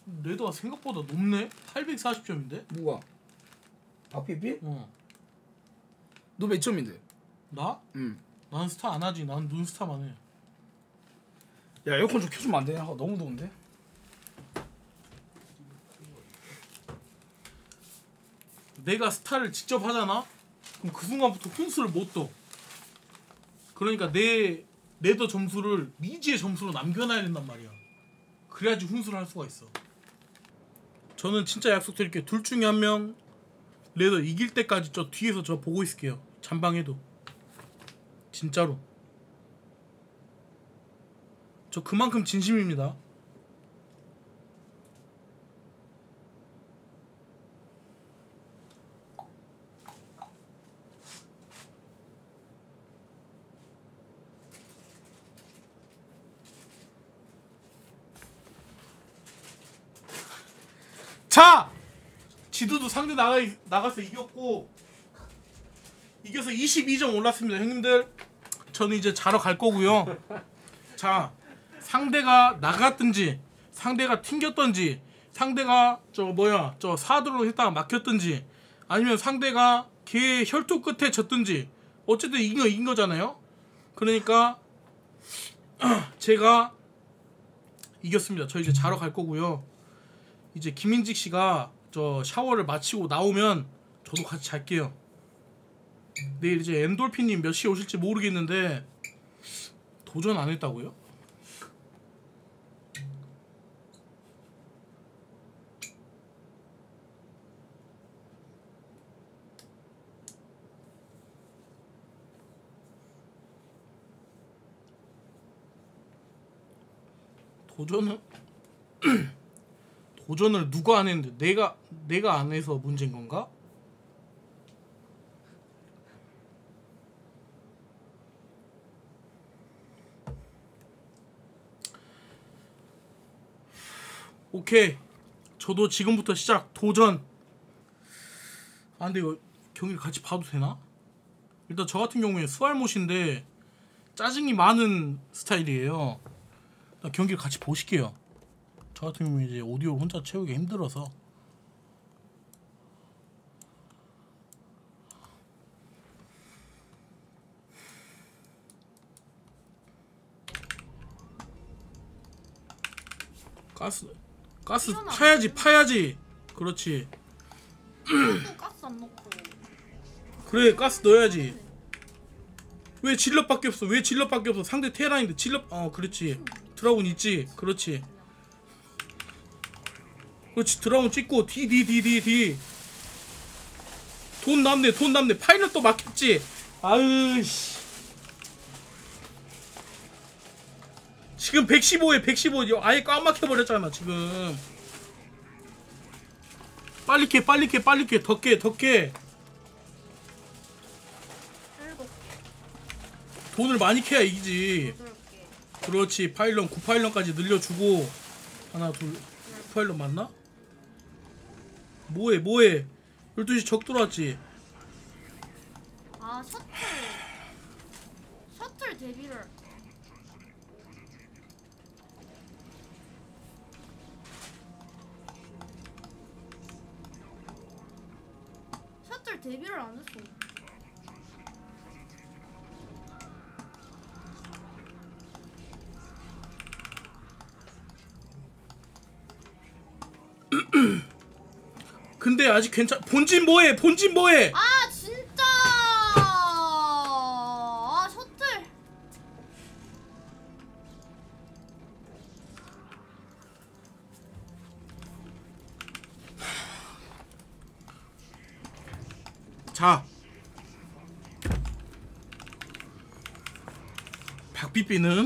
레더가 생각보다 높네? 840점인데? 뭐가? 박피피? 어. 너 몇 점인데? 나? 난 스타 안 하지. 난 눈스타만 해. 야 에어컨 좀 켜주면 안 되냐? 너무 더운데? 내가 스타를 직접 하잖아? 그럼 그 순간부터 훈수를 못 떠. 그러니까 내 레더 점수를 미지의 점수로 남겨놔야 된단 말이야. 그래야지 훈수를 할 수가 있어. 저는 진짜 약속드릴게요. 둘 중에 한 명 레더 이길 때까지 저 뒤에서 저 보고 있을게요. 잠방해도. 진짜로. 저 그만큼 진심입니다. 자! 지도도 상대 나가서 이겼고 이겨서 22점 올랐습니다. 형님들 저는 이제 자러 갈 거고요. 자, 상대가 나갔든지 상대가 튕겼든지 상대가 저 사드로 했다가 막혔든지 아니면 상대가 걔 혈투 끝에 졌든지 어쨌든 이긴 거잖아요. 그러니까 제가 이겼습니다. 저 이제 자러 갈 거고요. 이제 김인직 씨가 저 샤워를 마치고 나오면 저도 같이 잘게요. 내일 이제 엔돌핀님 몇 시에 오실지 모르겠는데 도전 안 했다고요? 도전을 누가 안 했는데 내가 안 해서 문제인 건가? 오케이. 저도 지금부터 시작. 도전. 아 근데 이거 경기를 같이 봐도 되나? 일단 저 같은 경우에 수알못인데 짜증이 많은 스타일이에요. 일단 경기를 같이 보실게요. 저 같은 경우에 이제 오디오를 혼자 채우기 힘들어서. 가스 파야지. 그렇지. 또 가스 안 넣고. 그래 가스 넣어야지. 왜 질럿밖에 없어? 상대 테라인데 질럿. 그렇지. 드라군 있지. 그렇지. 드라군 찍고 D 돈 남네. 파일럿 또 막혔지. 아으씨. 지금 115 아예 까막혀버렸잖아 지금. 빨리 캐 더 깨. 돈을 많이 캐야 이기지. 그렇지. 파일럿 9파일럿까지 늘려주고. 하나 둘 9파일럿 맞나? 뭐해 12시 적 들어왔지. 아 셔틀 데뷔를 안 했어. 근데 아직 본진 뭐해? 아 진짜. 아 셔틀. 자, 박비비는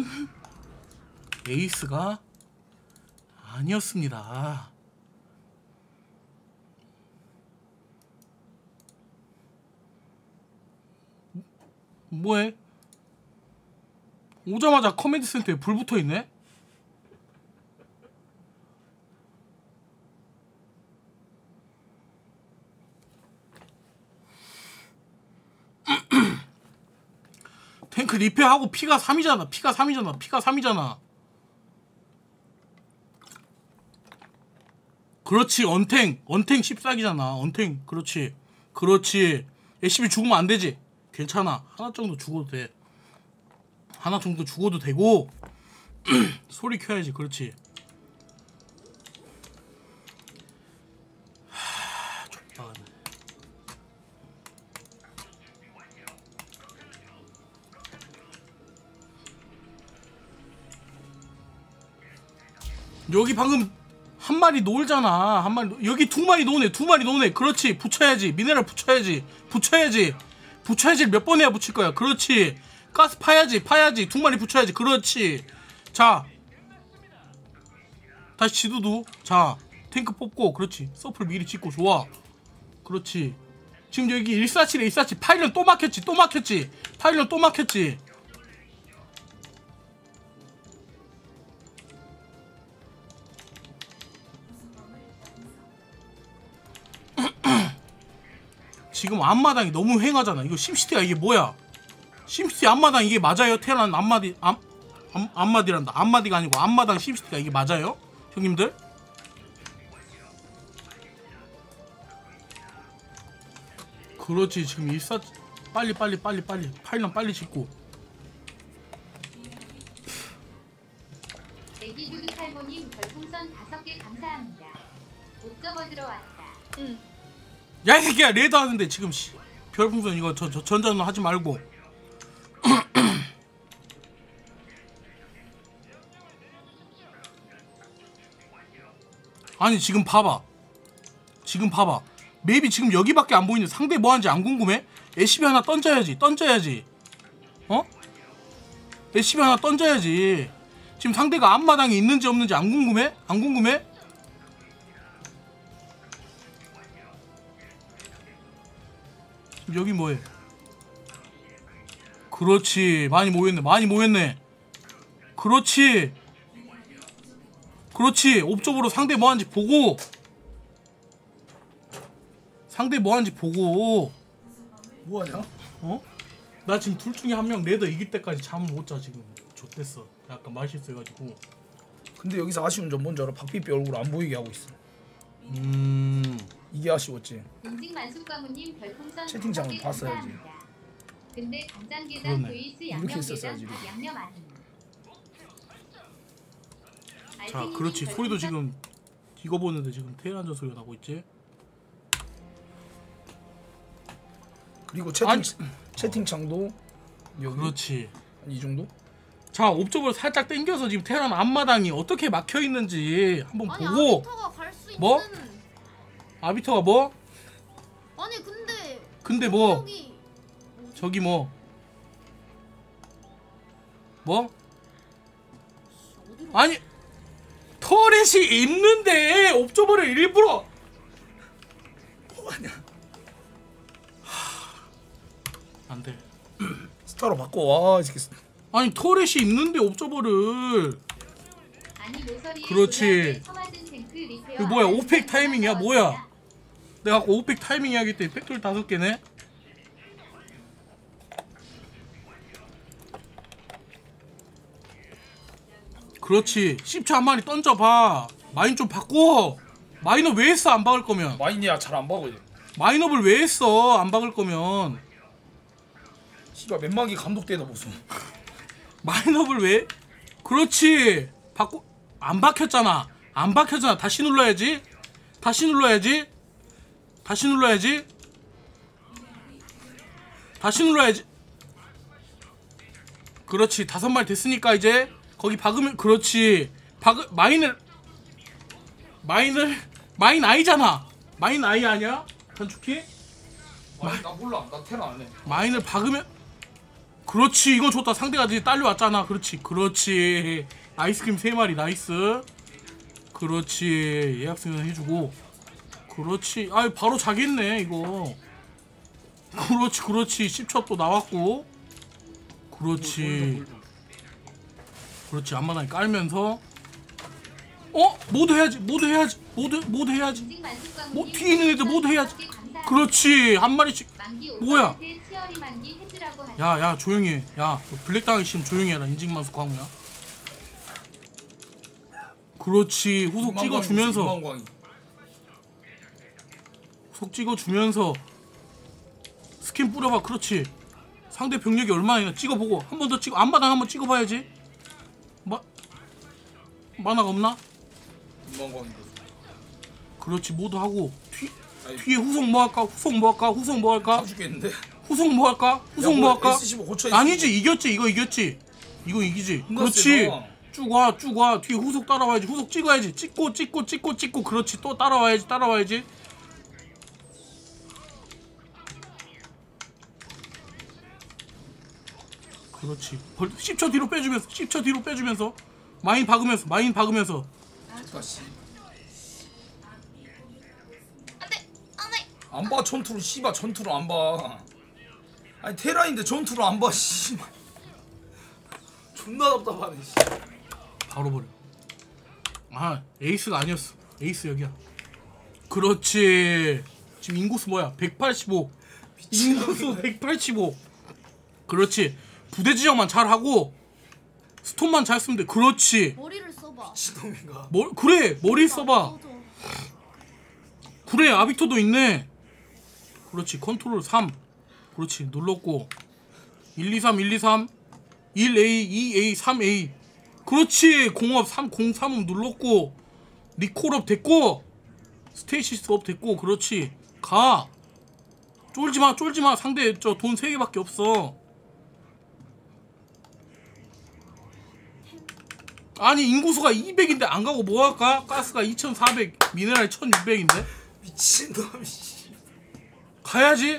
에이스가 아니었습니다. 뭐해? 오자마자 커맨드 센터에 불 붙어있네? 탱크 리페하고 피가 3이잖아. 그렇지. 언탱 14기잖아. 언탱. 그렇지. SCB 죽으면 안 되지. 괜찮아. 하나 정도 죽어도 돼. 하나 정도 죽어도 되고 소리 켜야지. 그렇지. 족박하네. 여기 방금 한 마리 놀잖아. 한 마리 여기 두 마리 노네. 그렇지. 붙여야지. 미네랄 붙여야지. 몇 번 해야 붙일 거야. 그렇지. 가스 파야지. 두 마리 붙여야지. 그렇지. 자, 다시 지도도. 자, 탱크 뽑고. 그렇지. 서플 미리 찍고. 좋아. 그렇지. 지금 여기 147에 147 파일럿 또 막혔지. 파일럿 또 막혔지. 지금 앞마당이 너무 횡하잖아. 이거 심시티가 이게 뭐야? 심시티 앞마당 이게 맞아요? 테란 앞마디란다. 앞마디가 아니고 앞마당 심시티가 이게 맞아요? 형님들? 그렇지. 지금 빨리 파일럿 빨리 짓고. 애기유기 탈모님 별풍선 5개 감사합니다. 옥저버 들어왔다. 응. 야, 이 새끼야. 레드 하는데 지금 별풍선 이거 전자는 하지 말고. 아니 지금 봐봐. 맵이 지금 여기밖에 안 보이는데 상대 뭐 하는지 안 궁금해? SCB 하나 던져야지. 어? SCB 하나 던져야지. 지금 상대가 앞마당에 있는지 없는지 안 궁금해? 여기 뭐해? 그렇지. 많이 모였네. 그렇지. 옵저버로 상대 뭐 하는지 보고. 뭐하냐? 어? 나 지금 둘 중에 한 명 레더 이길 때까지 잠을 못 자. 지금 좆됐어. 약간 맛있어가지고. 근데 여기서 아쉬운 점 뭔지 알아? 박삐삐 얼굴 안 보이게 하고 있어. 이게 아쉬웠지. 인직만숙가무님 별풍선 채팅창을 5개 봤어야지. 감사합니다. 근데 간장게장 그러네. 베이스 이렇게 양념게장 했었어야지. 양념 아님. 자, 그렇지. 소리도 지금 이거 보는데 지금 테란전 소리가 나고 있지. 그리고 아니. 채팅창도 여기 그렇지. 이 정도? 자, 옵저버를 살짝 당겨서 지금 테란 앞마당이 어떻게 막혀 있는지 한번 아니 보고. 아비터가 갈 수 있는. 뭐? 아비터가 뭐? 아니 근데 뭐? 여기 저기 뭐? 어디로? 아니 터렛이 있는데 옵저버를 일부러. 뭐하냐? 안 돼. 스타로 바꿔. 와, 이 새끼. 아니 터렛이 있는데 옵저버를. 아니 모서리에 그렇지. 처맞은 탱크 리페어 이거 뭐야? 안 오펙 되는 타이밍이야? 거 뭐야? 나왔습니다. 내가 아까 오펙 타이밍 이야기 때 팩토리 5개네. 그렇지. 10초 한 마리 던져봐. 마인 좀 바꿔. 마인업 왜 했어? 안 박을 거면. 마인이야 잘 안 박어. 마인업을 왜 했어? 안 박을 거면. 씨발 맨마기 감독대다 무슨. 마인업을 왜? 그렇지. 바꿔. 안 박혔잖아. 다시 눌러야지. 그렇지. 5마리 됐으니까 이제 거기 박으면. 그렇지. 마인 아이잖아. 마인 아이 아니야? 단축키? 나 몰라. 나 테라 안 해. 마인을 박으면. 그렇지. 이건 좋다. 상대가 이제 딸려왔잖아. 그렇지. 아이스크림 3마리 나이스. 그렇지. 예약 승인 해주고. 그렇지. 아이 바로 자겠네 이거. 그렇지. 10초 또 나왔고. 그렇지. 앞마당에 깔면서. 모드 해야지. 인직만숙가무님 뒤에 있는 애들 모두 해야지. 별풍선 5개 감사합니다. 그렇지. 한 마리씩. 만기 뭐야? 오빠한테 치어리 만기 해주라고 하죠. 야 조용히 해. 야 블랙 당하기 싫으면 조용히 해라. 인직만수 광우야. 그렇지. 후속 찍어주면서. 속 찍어주면서 스킨 뿌려봐. 그렇지. 상대 병력이 얼마나 있나 찍어보고 한 번 더 찍어. 앞마당 한번 찍어봐야지. 만화가 없나? 그렇지. 모두 하고 뒤에 후속 뭐 할까? 후속 뭐 할까? 죽겠는데. 후속 뭐 할까? S15 고쳐. 아니지. 이겼지. 이거 이겼지. 이거 이기지. 그렇지. 쭉 와. 뒤에 후속 따라와야지. 후속 찍어야지. 찍고. 그렇지. 또 따라와야지. 그렇지. 10초 뒤로 빼주면서 마인 박으면서 안 봐. 전투로 씨발 전투로 안 봐. 아니 테라인데 전투로 안 봐. 씨발. 존나 답답하네. 씨. 바로 버려. 아, 에이스가 아니었어. 에이스 여기야. 그렇지. 지금 인구수 뭐야? 185. 인구수 185. 그렇지. 부대 지정만 잘하고 스톤만 잘 쓰면 돼. 그렇지. 머리를 써봐. 미친놈인가. 그래. 머리 써봐. 꺼져. 그래. 아비토도 있네. 그렇지. 컨트롤 3. 그렇지. 눌렀고 123 1A 2A 3A. 그렇지. 공업 303음 눌렀고 리콜업 됐고 스테이시스 업 됐고. 그렇지. 가. 쫄지마. 상대 저 돈 3개밖에 없어. 아니 인구수가 200인데 안 가고 뭐 할까? 가스가 2400, 미네랄 1600인데? 미친놈. 씨. 가야지.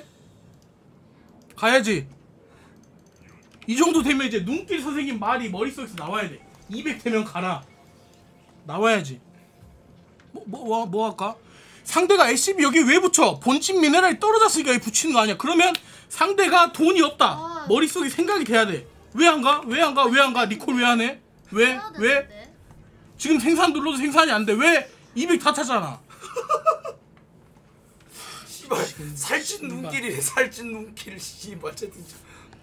이 정도 되면 이제 눈길 선생님 말이 머릿속에서 나와야 돼. 200 되면 가라. 나와야지. 뭐 할까? 상대가 SCB 여기 왜 붙여? 본진 미네랄이 떨어졌으니까 여기 붙이는 거 아니야. 그러면 상대가 돈이 없다. 머릿속에 생각이 돼야 돼. 왜 안 가? 니콜 왜 안 해? 왜? 해야 되는데. 지금 생산 눌러도 생산이 안 돼. 왜? 200 다 차잖아. 씨발 살찐 눈길이래. 살찐 눈길. 씨발 진짜.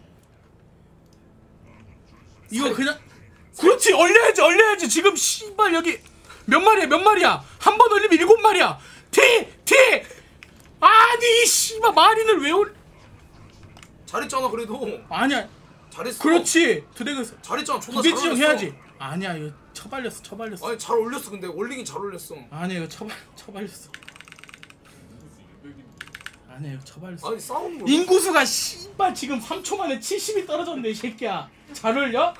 이거 그냥 그렇지. 얼려야지. 지금 씨발 여기 몇 마리야? 한 번 올리면 7마리야. 티! 아니 씨발 마린을 왜 잘했잖아 그래도. 아니야. 잘했어. 그렇지. 드래그 잘했잖아. 존나 부대 잘 지정 올렸어. 해야지. 아니야 이거 처발렸어. 아니 잘 올렸어. 근데 올리긴 잘 올렸어. 아니야 이거 처발렸어. 아니야 이거 처발렸어. 아니 싸운 거. 인구수가 씨발 지금 3초 만에 70이 떨어졌네 이 새끼야. 잘 올려?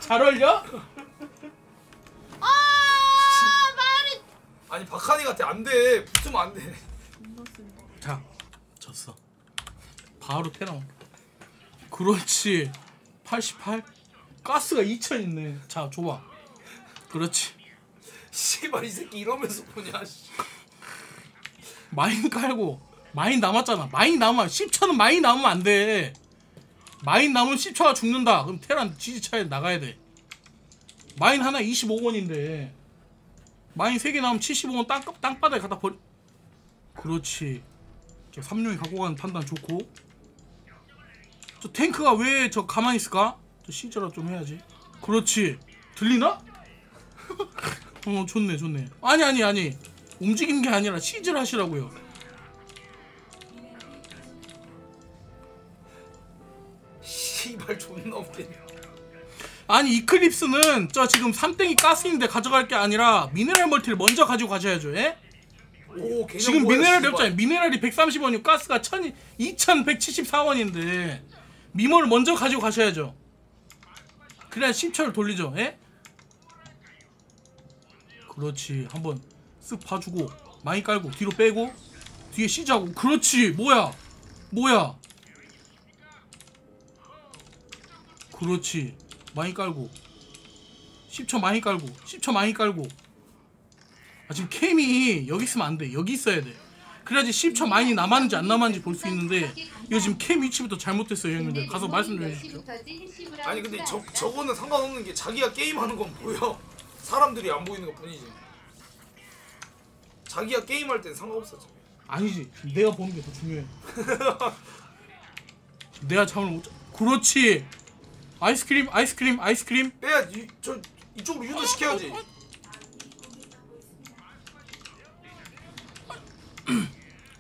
말이. 아니 박하니 같아. 안 돼. 붙으면 안 돼. 자, 졌어. 바로 테라. 그렇지. 88. 가스가 2000 있네. 자, 줘봐. 그렇지. 씨발 이 새끼 이러면서 보냐. 씨. 마인 깔고 마인 남았잖아. 마인 남아. 10초는 마인 남으면 안 돼. 마인 남으면 10초가 죽는다. 그럼 테란 지지차에 나가야 돼. 마인 하나 25원인데 마인 3개 남으면 75원 땅바닥에 갖다 버리. 그렇지. 저 3룡이 갖고 가는 판단 좋고. 저 탱크가 왜 저 가만히 있을까? 저 시저라 좀 해야지. 그렇지. 들리나? 좋네. 아니. 움직이는 게 아니라 시즈를 하시라고요. 씨발 존나 웃기네. 아니 이클립스는 저 지금 3땡이 가스인데 가져갈 게 아니라 미네랄 멀티를 먼저 가지고 가셔야죠. 예? 오, 개념 지금 뭐야, 미네랄이 씨발. 없잖아요. 미네랄이 130원이고 가스가 2174원인데 미모를 먼저 가지고 가셔야죠. 그래야 10초를 돌리죠. 예? 그렇지. 한번 쓱 봐주고 많이 깔고 뒤로 빼고 뒤에 시즈하고. 그렇지. 뭐야 그렇지. 많이 깔고 10초 많이 깔고. 아 지금 캠이 여기 있으면 안 돼. 여기 있어야 돼. 그래야지 10초 많이 남았는지 안 남았는지 볼 수 있는데 이거 지금 캠 위치부터 잘못됐어요 형님들. 가서 말씀 좀 해주십시오. 아니 근데 저거는 상관없는 게 자기가 게임하는 건 보여. 사람들이 안 보이는 것 뿐이지. 자기가 게임할 땐 상관없어. 아니지. 내가 보는 게 더 중요해. 내가 잠을 못 자. 그렇지. 아이스크림. 빼야 저 이쪽으로 유도시켜야지.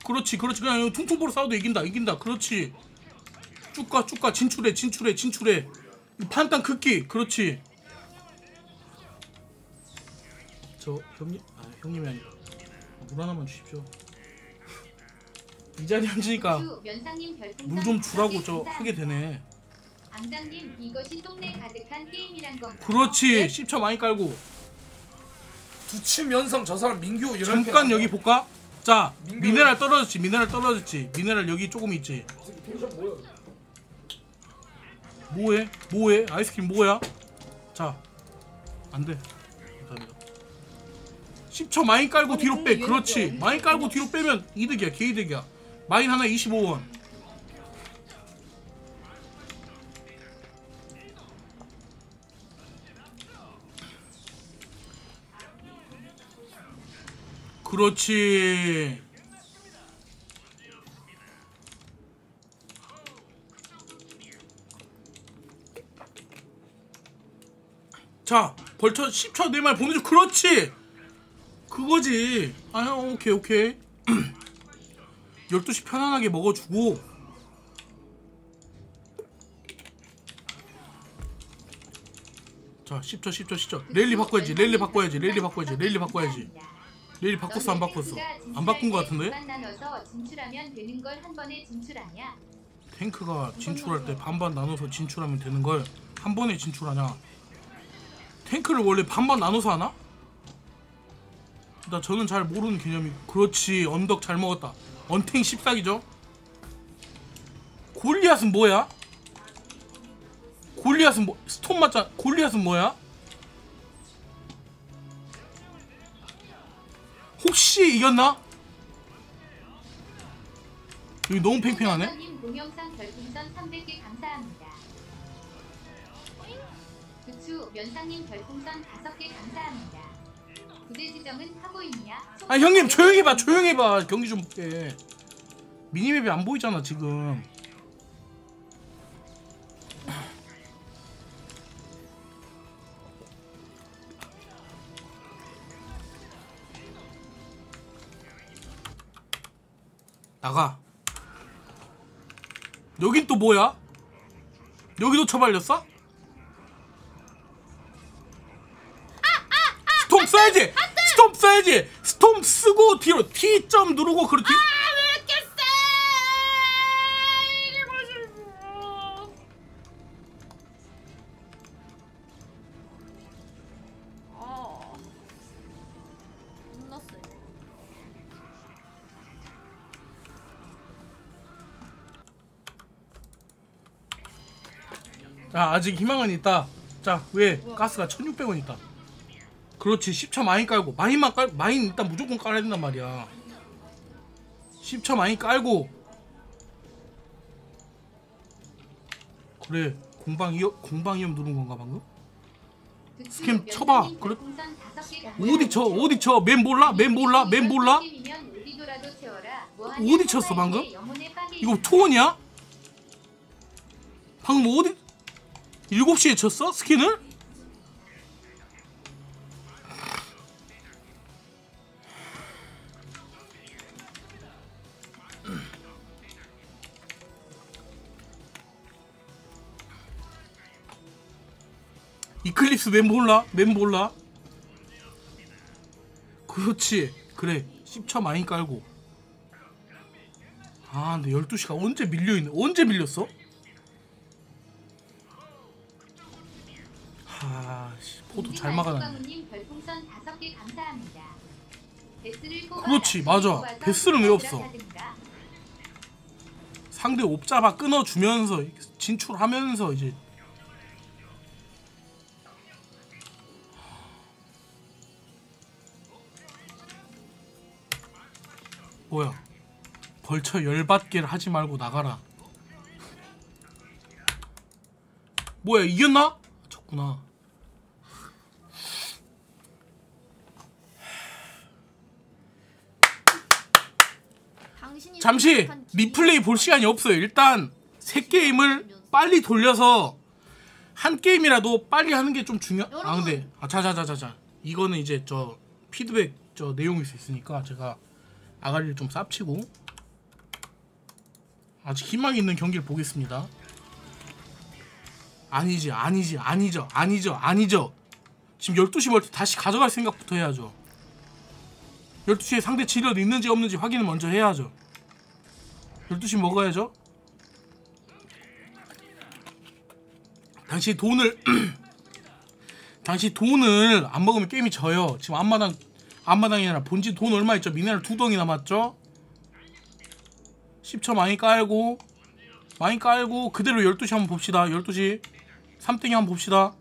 그렇지 그냥 퉁퉁보로 싸워도 이긴다 그렇지. 쭉가 진출해. 판단 극기. 그렇지. 저 형님 형님이 아니라 물 하나만 주십시오. 이 자리 앉으니까 물 좀 주라고 저 하게 되네. 앙장님 이것이 속내 가득한 게임이란 건가? 그렇지. 10초 많이 깔고. 두치 면성 저 사람 민규 이런 잠깐 여기 볼까? 자 민규. 미네랄 떨어졌지. 미네랄 여기 조금 있지. 뭐해? 아이스크림 뭐야? 자 안돼. 10초 마인 깔고 뒤로 빼. 그렇지. 마인 깔고 뒤로 빼면 이득이야. 개이득이야. 마인 하나 25원. 그렇지. 자 벌쳐 10초 내 말 보내줘. 그렇지. 그거지. 아 오케이 12시 편안하게 먹어주고. 자 10초 랠리 바꿔야지. 랠리 바꿨어 안 바꿨어? 안 바꾼 거 같은데? 나눠서 진출하면 되는 걸 한 번에 진출하냐? 탱크가 진출할 때 반반 나눠서 진출하면 되는 걸 한 번에 진출하냐? 탱크를 원래 반반 나눠서 하나? 저는 잘 모르는 개념이. 그렇지. 언덕 잘 먹었다. 언탱 14기죠. 골리앗은 뭐야? 스톰 맞자. 골리앗은 뭐야? 혹시 이겼나? 여기 너무 팽팽하네. 님 동영상 별풍선 300개 감사합니다. 부추 면상님 별풍선 5개 감사합니다. 부대 지정은 하고 있냐? 아 형님 조용히 해봐. 경기 좀 볼게. 미니맵이 안 보이잖아 지금. 나가. 여긴 또 뭐야? 여기도 처발렸어? 스톰 써야지. 스톰 쓰고 뒤로 T점 누르고. 그렇지. 왜 이렇게 세? 이게 뭐지? 존나 세. 아직 희망은 있다. 자 왜? 가스가 1600원 있다. 그렇지. 10초 마인 깔고. 마인 일단 무조건 깔아야 된단 말이야. 10초 마인 깔고. 그래. 공방이염 누른 건가 방금? 스캠 쳐봐. 그래. 어디 쳐? 맨 몰라? 어디 쳤어 방금? 이거 투원이야? 방금 어디? 7시에 쳤어? 스킨을? 이클립스 맨 몰라? 그렇지. 그래 10초 많이 깔고. 아 근데 12시가 언제 밀려있네. 언제 밀렸어? 포도 잘 막아놨네. 그렇지 맞아. 베스는 왜 없어? 상대 옵잡아 끊어주면서 진출하면서 이제. 뭐야 벌쳐 열받게를 하지 말고 나가라. 뭐야 이겼나? 졌구나. 잠시 리플레이 볼 시간이 없어요. 일단 세 게임을 빨리 돌려서 한 게임이라도 빨리 하는 게 좀 중요. 아 근데 자자자자자 이거는 이제 저 피드백 저 내용일 수 있으니까 제가 아가리를 좀 쌉치고 아직 희망이 있는 경기를 보겠습니다. 아니죠. 지금 12시 멀티 다시 가져갈 생각부터 해야죠. 12시에 상대 질럿 있는지 없는지 확인을 먼저 해야죠. 12시 먹어야죠. 당시 돈을 안 먹으면 게임이 져요. 지금 앞마당이 아니라 본진 돈 얼마 있죠? 미네랄 2덩이 남았죠? 10초 많이 깔고 그대로 12시 한번 봅시다. 12시 3땡이 한번 봅시다.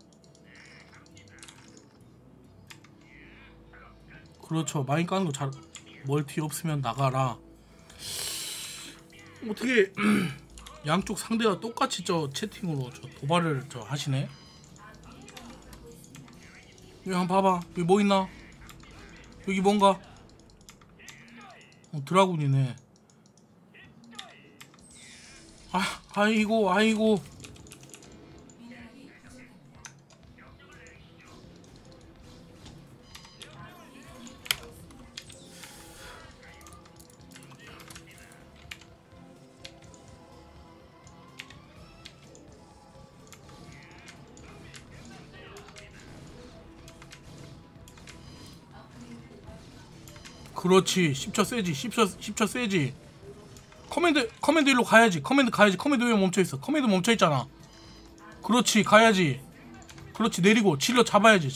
그렇죠. 많이 까는 거 잘. 멀티 없으면 나가라. 어떻게 양쪽 상대가 똑같이 저 채팅으로 저 도발을 저 하시네. 여기 한번 봐봐. 여기 뭐 있나? 여기 뭔가 드라군이네. 아이고 그렇지. 10초 세지. 10초 세지. 커맨드 일로 가야지. 커맨드 왜 멈춰있어? 커맨드 멈춰있잖아. 그렇지. 가야지. 그렇지. 내리고 질럿 잡아야지.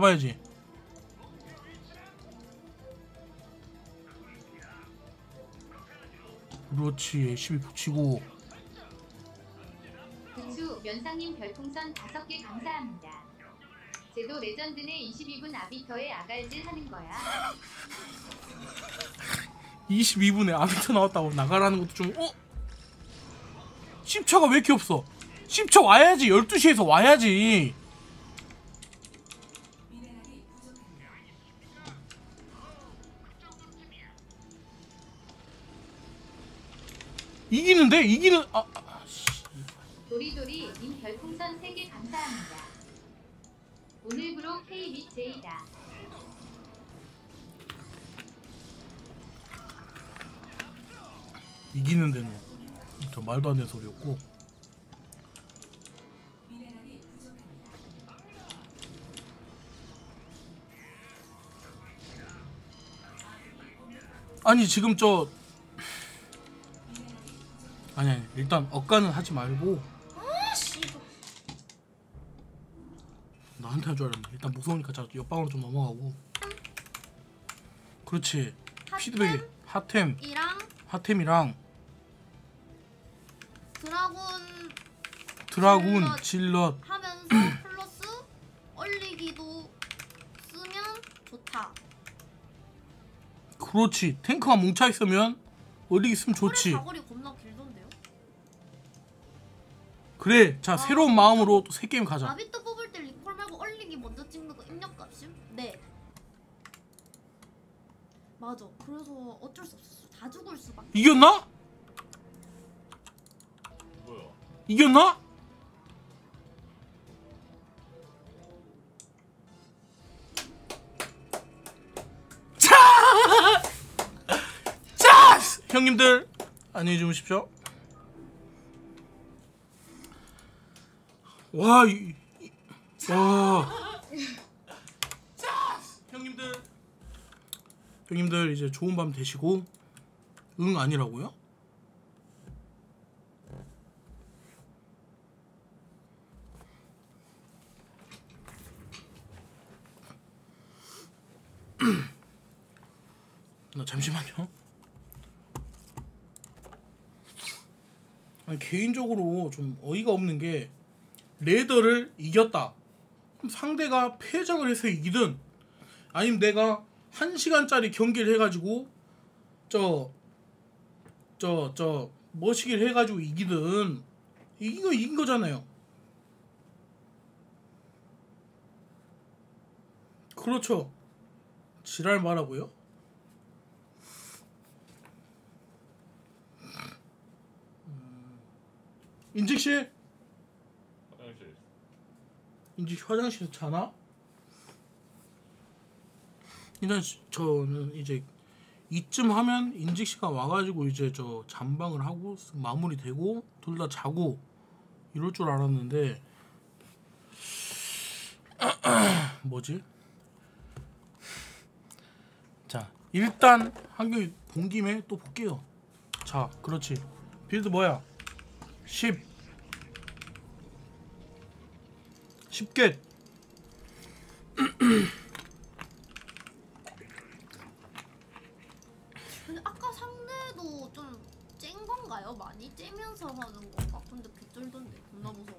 그렇지. SCB 붙이고. 구추 면상님 별풍선 5개 감사합니다. 쟤도 레전드네. 22분 아비터에 아갈질 하는 거야. 22분에 아비터 나왔다고 나가라는 것도 좀 10초가 왜 이렇게 없어? 10초 와야지. 12시에서 와야지. 이기는 도리도리 님 별풍선 3개 감사합니다. 오늘부로 KBJ다. 이기는 데는 저 말도 안 되는 소리였고. 아니 지금 아니 일단 억가는 하지 말고. 나한테 할 줄 알았네. 일단 무서우니까 자 옆방으로 좀 넘어가고. 그렇지. 피드백이 핫템이랑 드라군 질럿 하면서 플러스 얼리기도 쓰면 좋다. 그렇지. 탱크가 뭉쳐있으면 얼리기 쓰면 좋지. 사거리 겁나 길던데요? 그래. 자 새로운 마음으로 또 새 게임 가자. 아비토 뽑을 때 리콜 말고 얼리기 먼저 찍는 거 입력값임? 네. 맞아. 그래서 어쩔 수 없었어. 다 죽을 수밖에. 이겼나? 이겼나? 자! 형님들 안녕히 주무십시오. 와. 형님들 이제 좋은 밤 되시고. 응 아니라고요? 나 잠시만요. 아니, 개인적으로 좀 어이가 없는 게 레더를 이겼다. 그럼 상대가 패작을 해서 이기든 아니면 내가 1시간짜리 경기를 해가지고 머시기를 해가지고 이기든 이긴 거잖아요. 그렇죠. 지랄 말하고요. 인직씨? 화장실. 인직 화장실에서 자나? 일단 저는 이제 이쯤 하면 인직 씨가 와가지고 이제 저 잠방을 하고 마무리되고 둘 다 자고 이럴 줄 알았는데 뭐지? 자 일단 한개 본 김에 또 볼게요. 자 그렇지. 빌드 뭐야? 10겟. 근데 아까 상대도 좀 쨍 건가요? 많이 째면서 하는 건가? 근데 개쩔던데 겁나 무서워.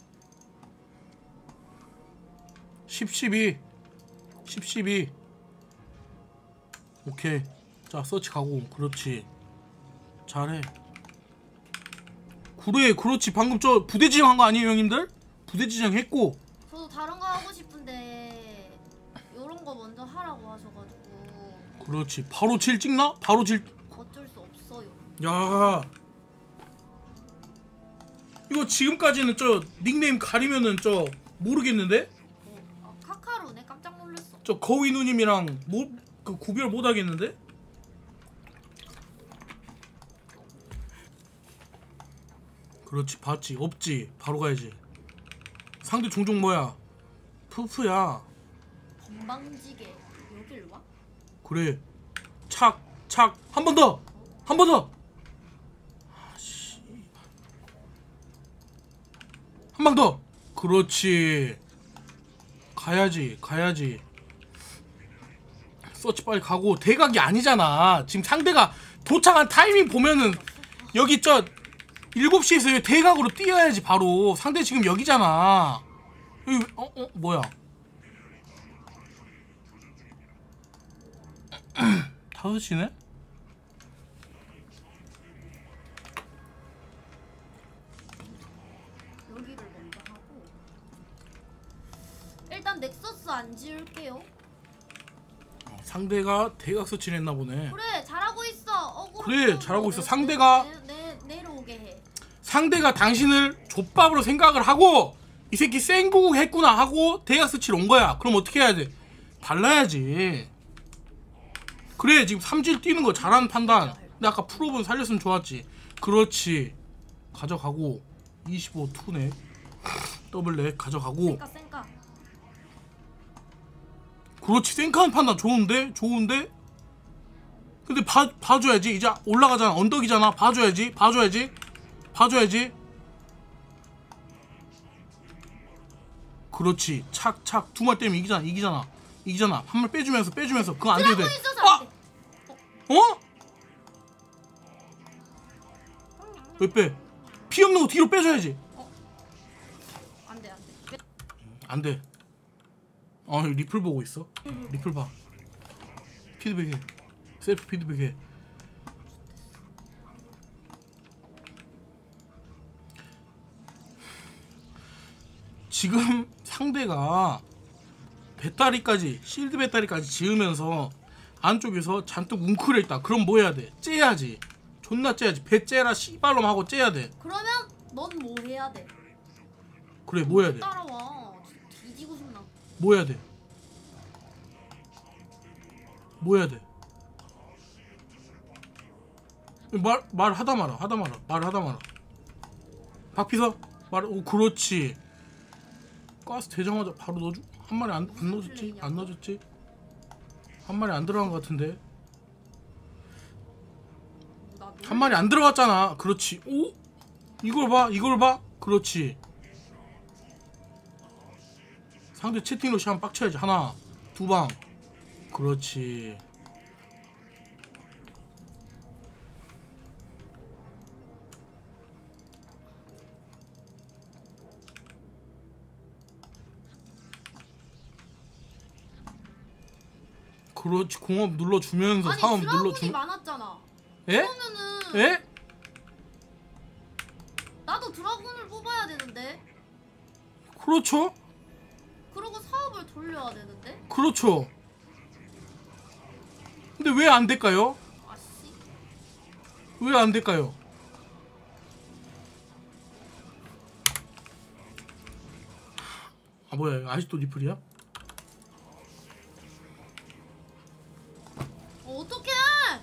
12 오케이. 자 서치 가고. 그렇지 잘해. 그래 그렇지. 방금 저 부대 지정한 거 아니에요 형님들? 부대 지정 했고. 저도 다른 거 하고 싶은데 요런 거 먼저 하라고 하셔가지고 그렇지. 바로 7 찍나? 바로 7. 어쩔 수 없어요. 야 이거 지금까지는 저 닉네임 가리면은 저 모르겠는데? 카카로네. 깜짝 놀랐어. 저 거위 누님이랑 뭐 그 구별 못 하겠는데? 그렇지. 봤지. 없지. 바로 가야지. 상대 종종 뭐야? 푸푸야. 건방지게 여길 와? 그래. 착 한 번 더. 한 번 더. 아씨. 한 방 더. 그렇지. 가야지. 서치 빨리 가고. 대각이 아니잖아. 지금 상대가 도착한 타이밍 보면은 여기 저 7시에서 대각으로 뛰어야지 바로. 상대 지금 여기잖아. 여기 뭐야? 5시네? 여기를 먼저 하고 일단 넥서스 안 지을게요. 상대가 대각 서치를 했나 보네. 그래 잘하고 있어. 억울해. 그래, 잘하고 있어. 상대가- 내려오게 해. 상대가 당신을 족밥으로 생각을 하고 이 새끼 생구국 했구나 하고 대각 서치를 온 거야. 그럼 어떻게 해야 돼? 달라야지. 그래 지금 3질 뛰는 거 잘하는 판단. 근데 아까 프로분 살렸으면 좋았지. 그렇지. 가져가고 25 투네. 더블렉 가져가고. 쌩까. 그렇지. 생카한 판단 좋은데? 근데 봐줘야지. 이제 올라가잖아. 언덕이잖아. 봐줘야지. 그렇지. 착. 두 말 때문에 이기잖아. 한 말 빼주면서 그거 안 돼도 돼. 아! 어? 왜 빼? 피 없는 거 뒤로 빼줘야지. 안돼. 안 돼. 리플 보고 있어. 리플 봐. 피드백해. 셀프 피드백해. 지금 상대가 배터리까지 실드 배터리까지 지으면서 안쪽에서 잔뜩 웅크려 있다. 그럼 뭐 해야 돼? 째야지. 존나 째야지. 배 째라 씨발놈 하고 째야 돼. 그러면 넌 뭐 해야 돼? 그래 뭐 해야 돼? 따라와. 뒤지고 싶나? 뭐 해야 돼? 뭐 해야 돼? 말하다 말아. 박피서 오 그렇지. 가스 되자마자 바로 넣어줘. 한 마리 안 넣어줬지? 안 넣어줬지? 한 마리 안 들어간 것 같은데. 한 마리 안 들어갔잖아. 그렇지. 오? 이걸 봐. 그렇지. 상대 채팅로 시간 빡쳐야지. 하나, 두 방. 그렇지. 그렇지. 공업 눌러주면서 아니 사업 드라군이 눌러주면. 많았잖아. 에? 그러면은 에? 나도 드라군을 뽑아야 되는데. 그렇죠. 그러고 사업을 돌려야 되는데. 그렇죠. 근데 왜 안 될까요? 아씨. 왜 안 될까요? 아 뭐야 아직도 리플이야? 어떡해?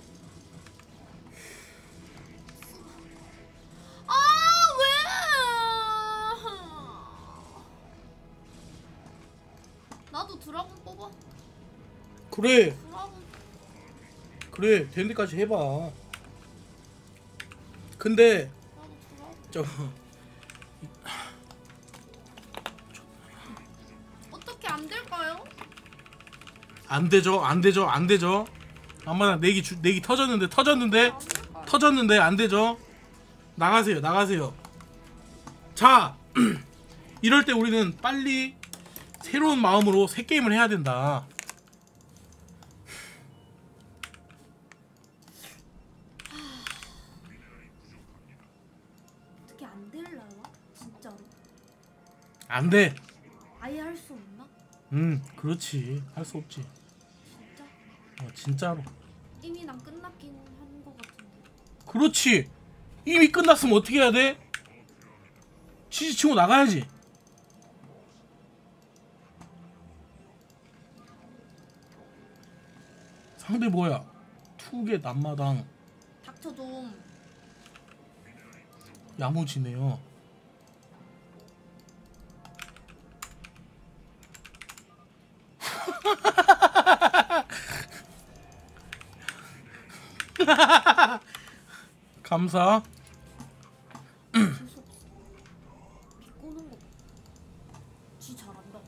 그래 그럼 그래 되는 데까지 해봐. 근데 저 어떻게 안 될까요? 안 되죠 안 되죠 안 되죠. 아마 내기 터졌는데 안 될까요? 터졌는데 안 되죠. 나가세요 나가세요. 자 이럴 때 우리는 빨리 새로운 마음으로 새 게임을 해야 된다. 어떻게 안 될라나? 진짜로? 안 돼. 아예 할 수 없나? 그렇지 할 수 없지. 진짜? 진짜로. 이미 난 끝났긴 한 거 같은데. 그렇지. 이미 끝났으면 어떻게 해야 돼? 치즈 치고 나가야지. 상대 뭐야? 투개 남마당 닥쳐 좀. 야무지네요. 감사. 재수 없어. 비꼬는 거. 지 잘한다.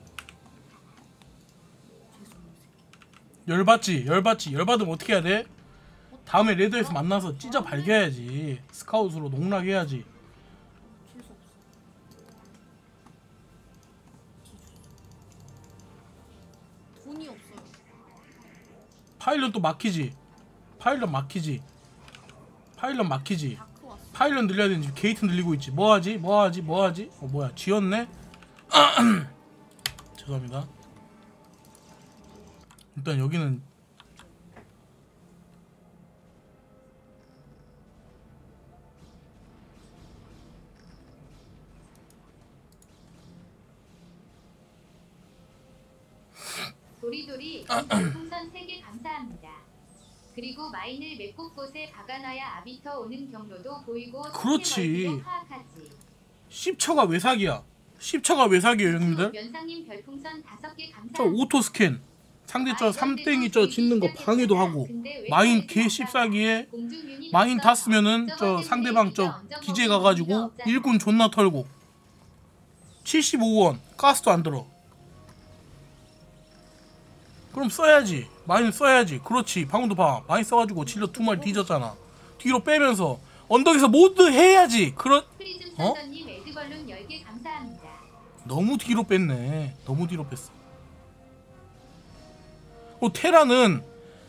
재수 없는 새끼. 열받지 열받지. 열받으면 어떻게 해야 돼? 다음에 레드에서 만나서 찢어 발겨야지. 스카웃으로 농락해야지. 재수 없어. 돈이 없어요. 파일럿 또 막히지. 파일럿 막히지. 파일럿 막히지. 다크 왔어. 파일럿 늘려야 되는지 게이트 늘리고 있지. 뭐하지? 뭐하지? 뭐하지? 뭐야 지었네? 죄송합니다. 일단 여기는 도리도리 풍선 3개 감사합니다. 그리고 마인을 몇 곳곳에 박아놔야 아비터 오는 경로도 보이고 그렇지. 상태 파악하지. 10초가 왜 사기야? 10초가 왜 사기예요 형님들? 면상님 별풍선 5개 감사합니다. 저 오토 스캔 상대 저 3땡이 저 짓는 거 방해도 하고 마인 개 씹사기에 마인 다 쓰면은 저 상대방 저 기재 가가지고 일꾼 존나 털고 75원 가스도 안 들어. 그럼 써야지. 마인 써야지. 그렇지. 방금도 봐. 마인 써가지고 질러 2마리 뒤졌잖아. 뒤로 빼면서 언덕에서 모두 해야지. 프리즘 어? 선선님 에드벌룬 10개 감사합니다. 너무 뒤로 뺐네. 너무 뒤로 뺐어. 테라는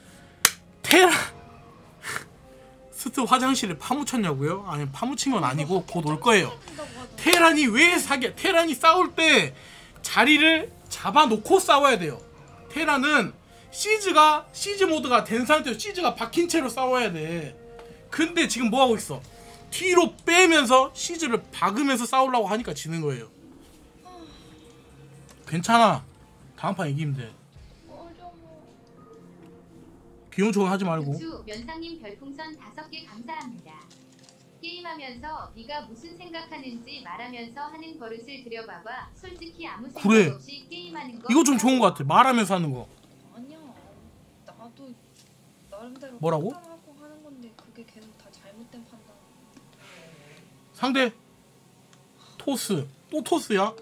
스트 화장실에 파묻혔냐고요? 아니 파묻힌 건 아니고 곧 올 거예요. 테란이 왜 사기야? 테란이 싸울 때 자리를 잡아놓고 싸워야 돼요. 테란은 시즈 모드가 된 상태에서 시즈가 박힌 채로 싸워야 돼. 근데 지금 뭐 하고 있어? 뒤로 빼면서 시즈를 박으면서 싸우려고 하니까 지는 거예요. 괜찮아. 다음 판 이기면 돼. 귀여운 척 하지 말고. 주 면상님 별풍선 5개 감사합니다. 게임하면서 네가 무슨 생각하는지 말하면서 하는 버릇을 들여봐봐. 솔직히 아무 생각 그래. 없이 게임하는 거. 이거 좀 좋은 것 같아. 말하면서 하는 거. 아니야. 나도 나름대로 뭐라고? 판단하고 하는 건데 그게 계속 다 잘못된 판단. 상대 토스. 또 토스야?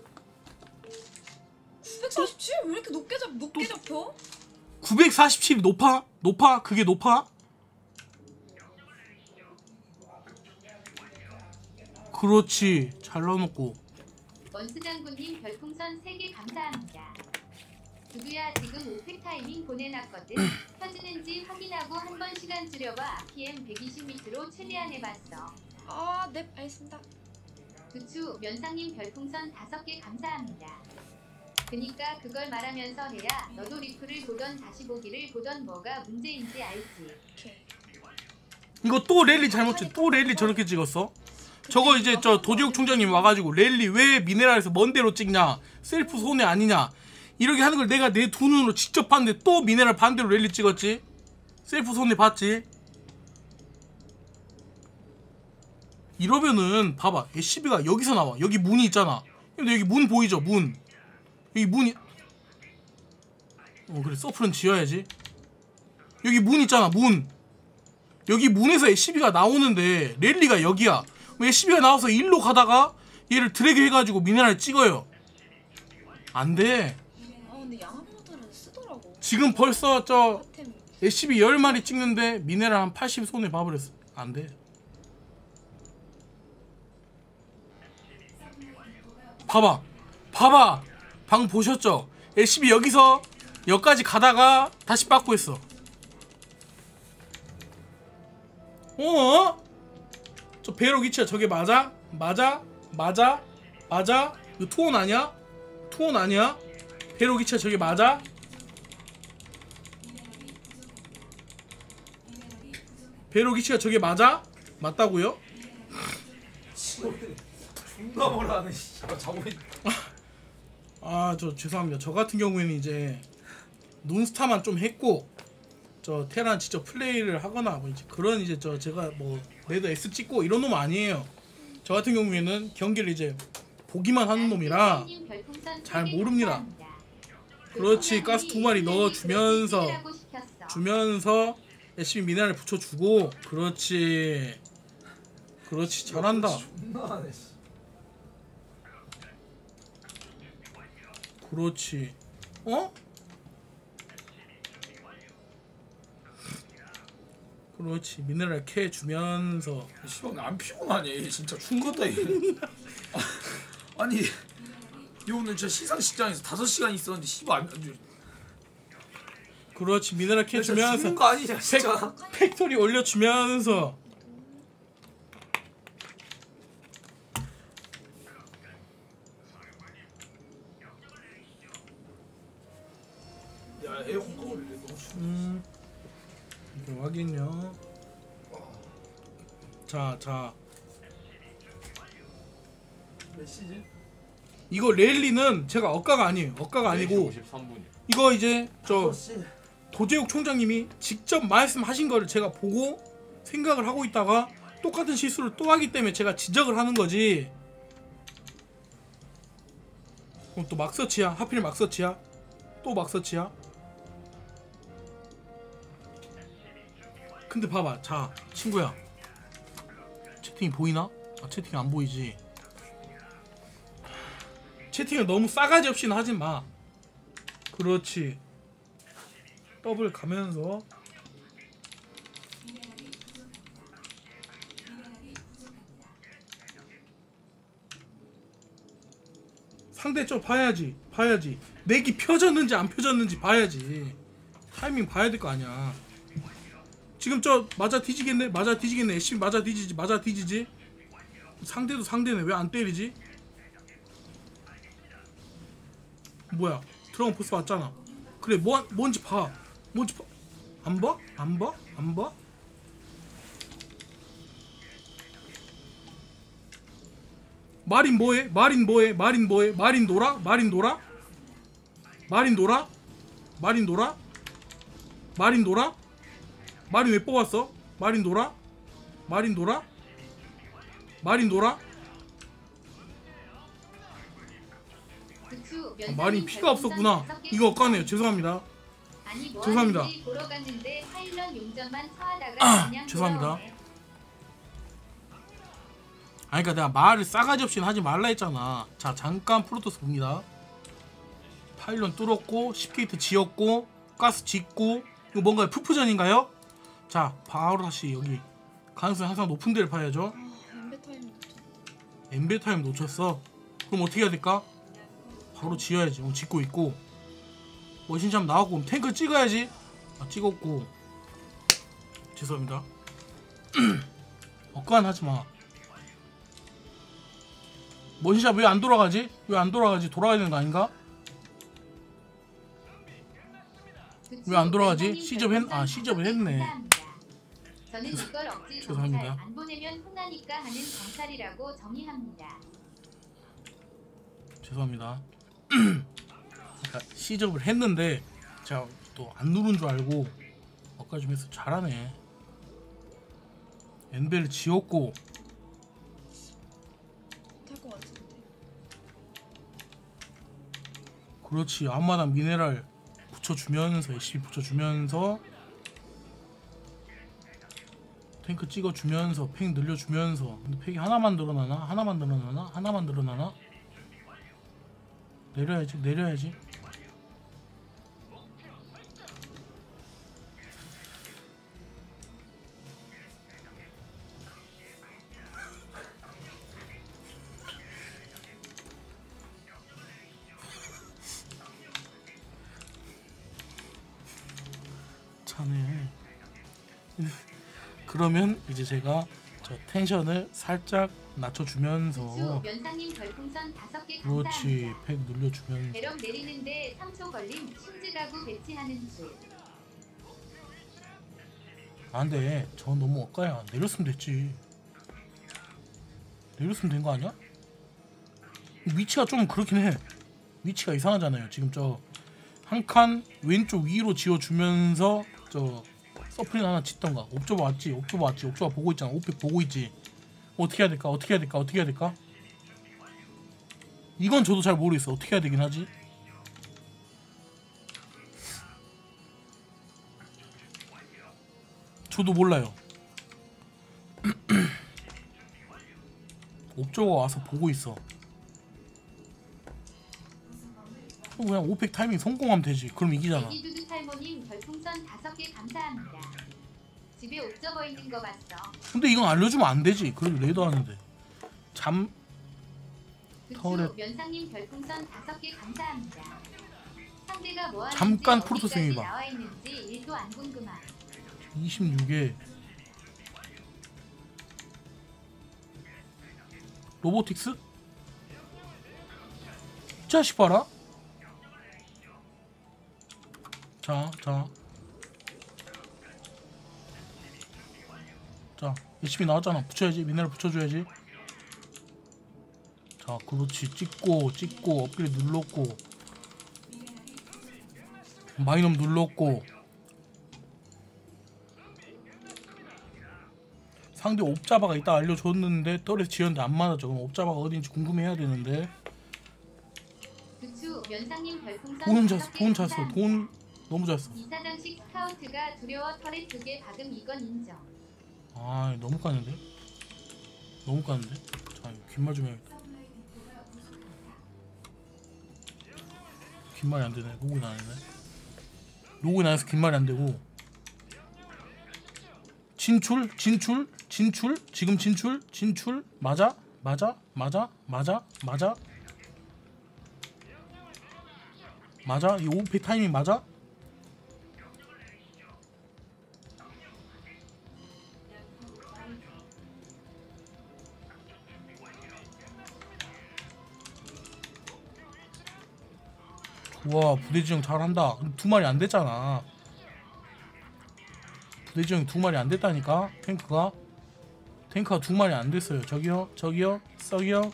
947? 왜 이렇게 높게 잡혀? 947이 높아? 높아? 그게 높아? 그렇지. 잘 넣어놓고. 원스 장군님 별풍선 3개 감사합니다. 두두야 지금 오펙 타이밍 보내놨거든. 켜지는지 확인하고 한번 시간 줄여봐. PM 120m로 최대한 해봤어. 아, 네, 알겠습니다. 두추 면상님 별풍선 5개 감사합니다. 그니까 그걸 말하면서 해야 너도 리플을 보던 다시 보기를 보던 뭐가 문제인지 알지. 오케이. 이거 또 랠리 잘못 찍. 또 랠리 저렇게 찍었어? 저거 이제 저 도지욱 총장님 와가지고 랠리 왜 미네랄에서 먼 데로 찍냐? 셀프 손해 아니냐? 이렇게 하는 걸 내가 내 두 눈으로 직접 봤는데 또 미네랄 반대로 랠리 찍었지? 셀프 손해 봤지? 이러면은 봐봐. SCB가 여기서 나와. 여기 문이 있잖아. 근데 여기 문 보이죠? 문. 여기 문이 그래 서플은 지어야지. 여기 문 있잖아 문. 여기 문에서 SCB가 나오는데 랠리가 여기야. SCB가 나와서 일로 가다가 얘를 드래그 해가지고 미네랄 찍어요. 안돼. 아 근데 양아모들은 쓰더라고. 지금 벌써 저 템. SCB 10마리 찍는데 미네랄 한 80 손에 봐버렸어. 안돼. 봐봐 방 보셨죠? SCB 여기서 여기까지 가다가 다시 빠꾸 했어. 저 배로 위치야. 저게 맞아? 이거 투혼 아니야? 투혼 아니야? 배로 위치야. 저게 맞아? 배로 위치가 저게 맞아? 맞다고요? 존나 뭐라네. 자고 있. 아 저 죄송합니다. 저 같은 경우에는 이제 논스타만 좀 했고 저 테란 직접 플레이를 하거나 뭐 이제 그런 이제 제가 뭐 레드 S 찍고 이런 놈 아니에요. 저 같은 경우에는 경기를 이제 보기만 하는 놈이라 잘 모릅니다. 그렇지. 가스 2마리 넣어주면서 SCB 미네랄 붙여주고 그렇지 잘한다. 존나네. 그렇지. 그렇지. 미네랄 캐 주면서. 씨발 안 피곤하네. 진짜 죽겠다 얘. 아니 이 오늘 진짜 시상식장에서 5시간 있었는데 씨발 안. 그렇지. 미네랄 캐 주면서 죽는 거 아니냐 진짜. 팩토리 올려주면서. 야 에어컨 꺼올래. 너무 추워. 이거 확인요. 자 몇 시지? 이거 랠리는 제가 억가가 아니에요. 억가가 아니고 53분이요. 이거 이제 저 5시. 도재욱 총장님이 직접 말씀하신 거를 제가 보고 생각을 하고 있다가 똑같은 실수를 또 하기 때문에 제가 지적을 하는 거지. 그럼 또 막서치야. 하필 막서치야. 또 막서치야. 근데 봐봐. 자 친구야, 채팅이 보이나? 아 채팅이 안 보이지. 채팅을 너무 싸가지 없이는 하지 마. 그렇지. 더블 가면서 상대 쪽 봐야지. 넥이 펴졌는지 안 펴졌는지 봐야지. 타이밍 봐야 될 거 아니야. 지금 저 맞아 뒤지겠네. SCB 맞아 뒤지지. 상대도 상대네. 왜 안 때리지? 뭐야? 드래곤 포스 왔잖아. 그래 뭔지 봐. 안 봐? 마린 뭐해? 마린 놀아? 마린 왜 뽑았어? 마린 놀아? 마린 피가 없었구나. 이거 엇가네요. 죄송합니다. 죄송합니다. 죄송합니다. 아니 그니까 내가 말을 싸가지 없이는 하지 말라 했잖아. 자 잠깐 프로토스 봅니다. 파일런 뚫었고 10게이트 지었고 가스 짓고. 이거 뭔가요? 푸푸전인가요? 자 바로 다시 여기 가능성이 항상 높은 데를 봐야죠. 엠베 타임 놓쳤어. 그럼 어떻게 해야 될까? 바로 지어야지. 짓고 있고 머신샵 나왔고 탱크 찍어야지. 찍었고. 죄송합니다. 엇간 하지마. 머신샵 왜 안 돌아가지? 돌아가야 되는 거 아닌가? 왜 안 돌아가지? 시접을 했네. 저는 이걸 억지 죄송합니다. 정찰 안 보내면 혼나니까 하는 정찰이라고 정의합니다. 죄송합니다. 그러니까 시접을 했는데 제가 또 안 누른 줄 알고 엇가 좀 해서 잘하네. 엔벨을 지었고. 탈것 같은데. 그렇지. 앞마당 미네랄 붙여주면서 SCB 붙여주면서 탱크 찍어주면서 팩 늘려주면서. 근데 팩이 하나만 늘어나나? 하나만 늘어나나? 하나만 늘어나나? 내려야지 내려야지. 차네. 그러면 이제 제가 저 텐션을 살짝 낮춰주면서 부추 면상님 별풍선 5개 그렇지 감사합니다. 팩 늘려주면서. 배럭 내리는데 3초 걸림 신즈가구 배치하는 줄. 안돼 저 너무 엇가야. 내렸으면 됐지. 내렸으면 된 거 아니야? 위치가 좀 그렇긴 해. 위치가 이상하잖아요. 지금 저 한 칸 왼쪽 위로 지어주면서 저 서프린 하나 짓던가. 옵저버 왔지? 옵저버 왔지? 옵저버 보고 있잖아. 오펙 보고 있지? 어떻게 해야 될까? 어떻게 해야 될까? 어떻게 해야 될까? 이건 저도 잘 모르겠어. 어떻게 해야 되긴 하지? 저도 몰라요. 옵저버가 와서 보고 있어. 그냥 오펙 타이밍 성공하면 되지. 그럼 이기잖아. 애기두두 탈모님 별풍선 5개 감사합니다. 집에 옵저버 있는 거 봤어. 근데 이건 알려주면 안 되지. 그래도 레이더 하는데. 잠 부추 터렛. 면상님 별풍선 5개 감사합니다. 상대가 뭐 하는지 잠깐 어디까지 프로토스윙 해봐. 나와 있는지 1도 안 궁금함. 26에 로보틱스? 이 자식 봐라. 자 열심히 나왔잖아. 붙여야지. 미네랄 붙여줘야지. 자 그렇지. 찍고 업그레이드 눌렀고 마이넘 눌렀고. 상대 옵자바가 이따 알려줬는데 떨에서 지었는데 안 맞았죠. 그럼 옵자바가 어딘지 궁금해야 되는데. 부추 면상님 별풍선 돈 5개 찼어. 돈 찼어. 감사합니다. 돈 너무 찼어. 이사장식 스카우트가 두려워 털에 2개 박음 이건 인정. 아 너무 까는데? 너무 까는데? 자 이거 귓말 좀 해야겠다. 귓말이 안 되네. 로그인 안 했네. 로그인 안 해서 귓말이 안 되고. 진출 지금 진출 맞아 이 오페 타이밍 맞아? 좋아 부대지형 잘한다. 근데 2마리 안 됐잖아. 부대지형이 2마리 안 됐다니까. 탱크가 2마리 안 됐어요. 저기요 썩이요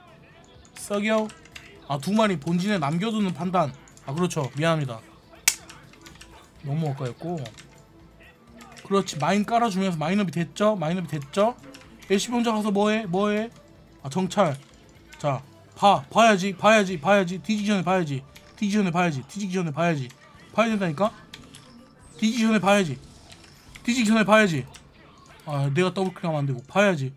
아 2마리 본진에 남겨두는 판단. 아 그렇죠. 미안합니다. 너무 엇가였고. 그렇지. 마인 깔아주면서 마인업이 됐죠. LCB 혼자 가서 뭐해? 아 정찰. 자 봐야지. 뒤지기 전에 봐야지. 봐야 된다니까. 뒤지기 전에 봐야지. 아 내가 더블클릭하면 안 되고 봐야지.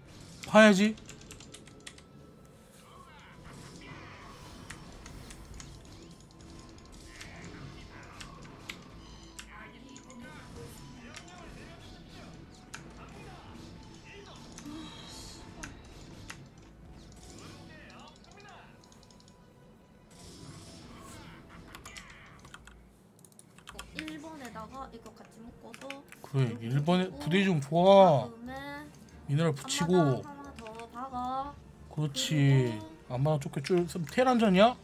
일본에다가 이거 같이 묶어서. 그래 1번에 부대중 좋아. 다음에 미네랄 붙이고. 하나 더 박아. 그렇지. 안마나 좁게 줄. 테란전이야?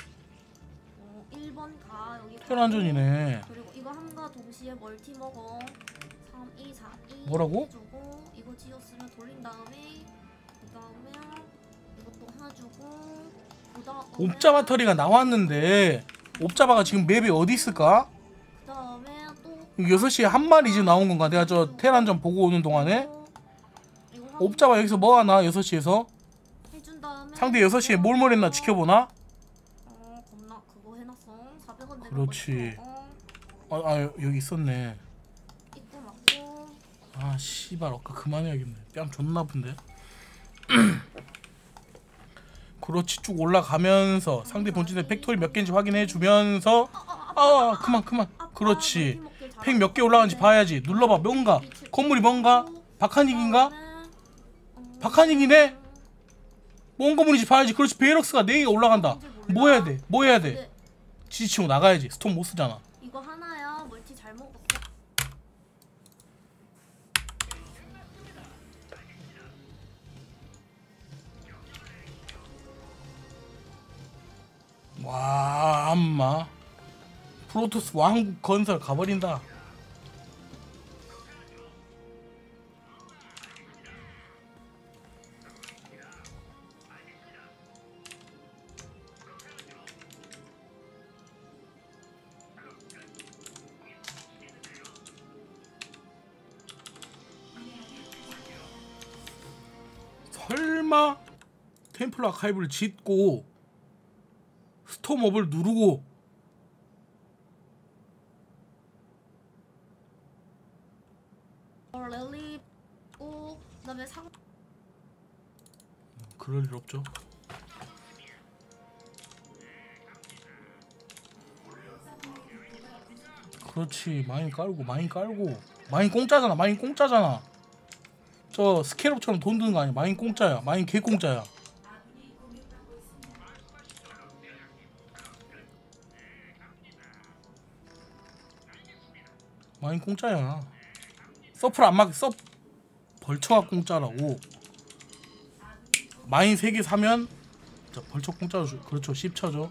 1번 가 여기. 테란전이네. 그리고 이거 한가 동시에 멀티 먹어. 3, 2, 4, 2 뭐라고? 해주고 이거 지었으면 돌린 다음에 그다음에 이것도 하나 주고 그다음에 옵자바 터리가 나왔는데 옵자바가 지금 맵에 어디 있을까? 그다음에 또 6시에 한 마리 지금 나온 건가? 내가 저 테란전 보고 오는 동안에 이거 옵자바 여기서 뭐 하나? 6시에서 해준 다음에 상대 6시에 뭘 했나 지켜보나? 겁나 그거 해놨어. 400원 내는 그렇지. 거 있어. 아 여기 있었네. 입구 맞고 아 씨발 아까 그만해야겠네. 뺨 존나 아픈데. 그렇지 쭉 올라가면서 상대 본진의 팩토리 몇 개인지 확인해 주면서 아 그만 그렇지 팩 몇 개 올라간지 봐야지. 눌러봐. 뭔가 건물이 뭔가 박하닉인가? 박하닉이네? 뭔 건물인지 봐야지. 그렇지 베이럭스가 4개가 올라간다. 뭐 해야 돼? 뭐 해야 돼? 지지치고 나가야지. 스톰 못 쓰잖아. 이거 하나야. 멀티 잘 먹었어. 와 암마 프로토스 왕국 건설 가버린다. 설마 템플 아카이브를 짓고 스톰업을 누르고 랠리 오 그다음에 상 그럴 일 없죠. 그렇지 마인 깔고 마인 공짜잖아. 마인 공짜잖아. 저 스케일업처럼 돈 드는 거 아니야. 마인 공짜야. 마인 개 공짜야. 마인 공짜야. 서플 안 막 서 벌처가 공짜라고. 마인 3개 사면 자 벌처 공짜로 줘. 그렇죠 10처죠.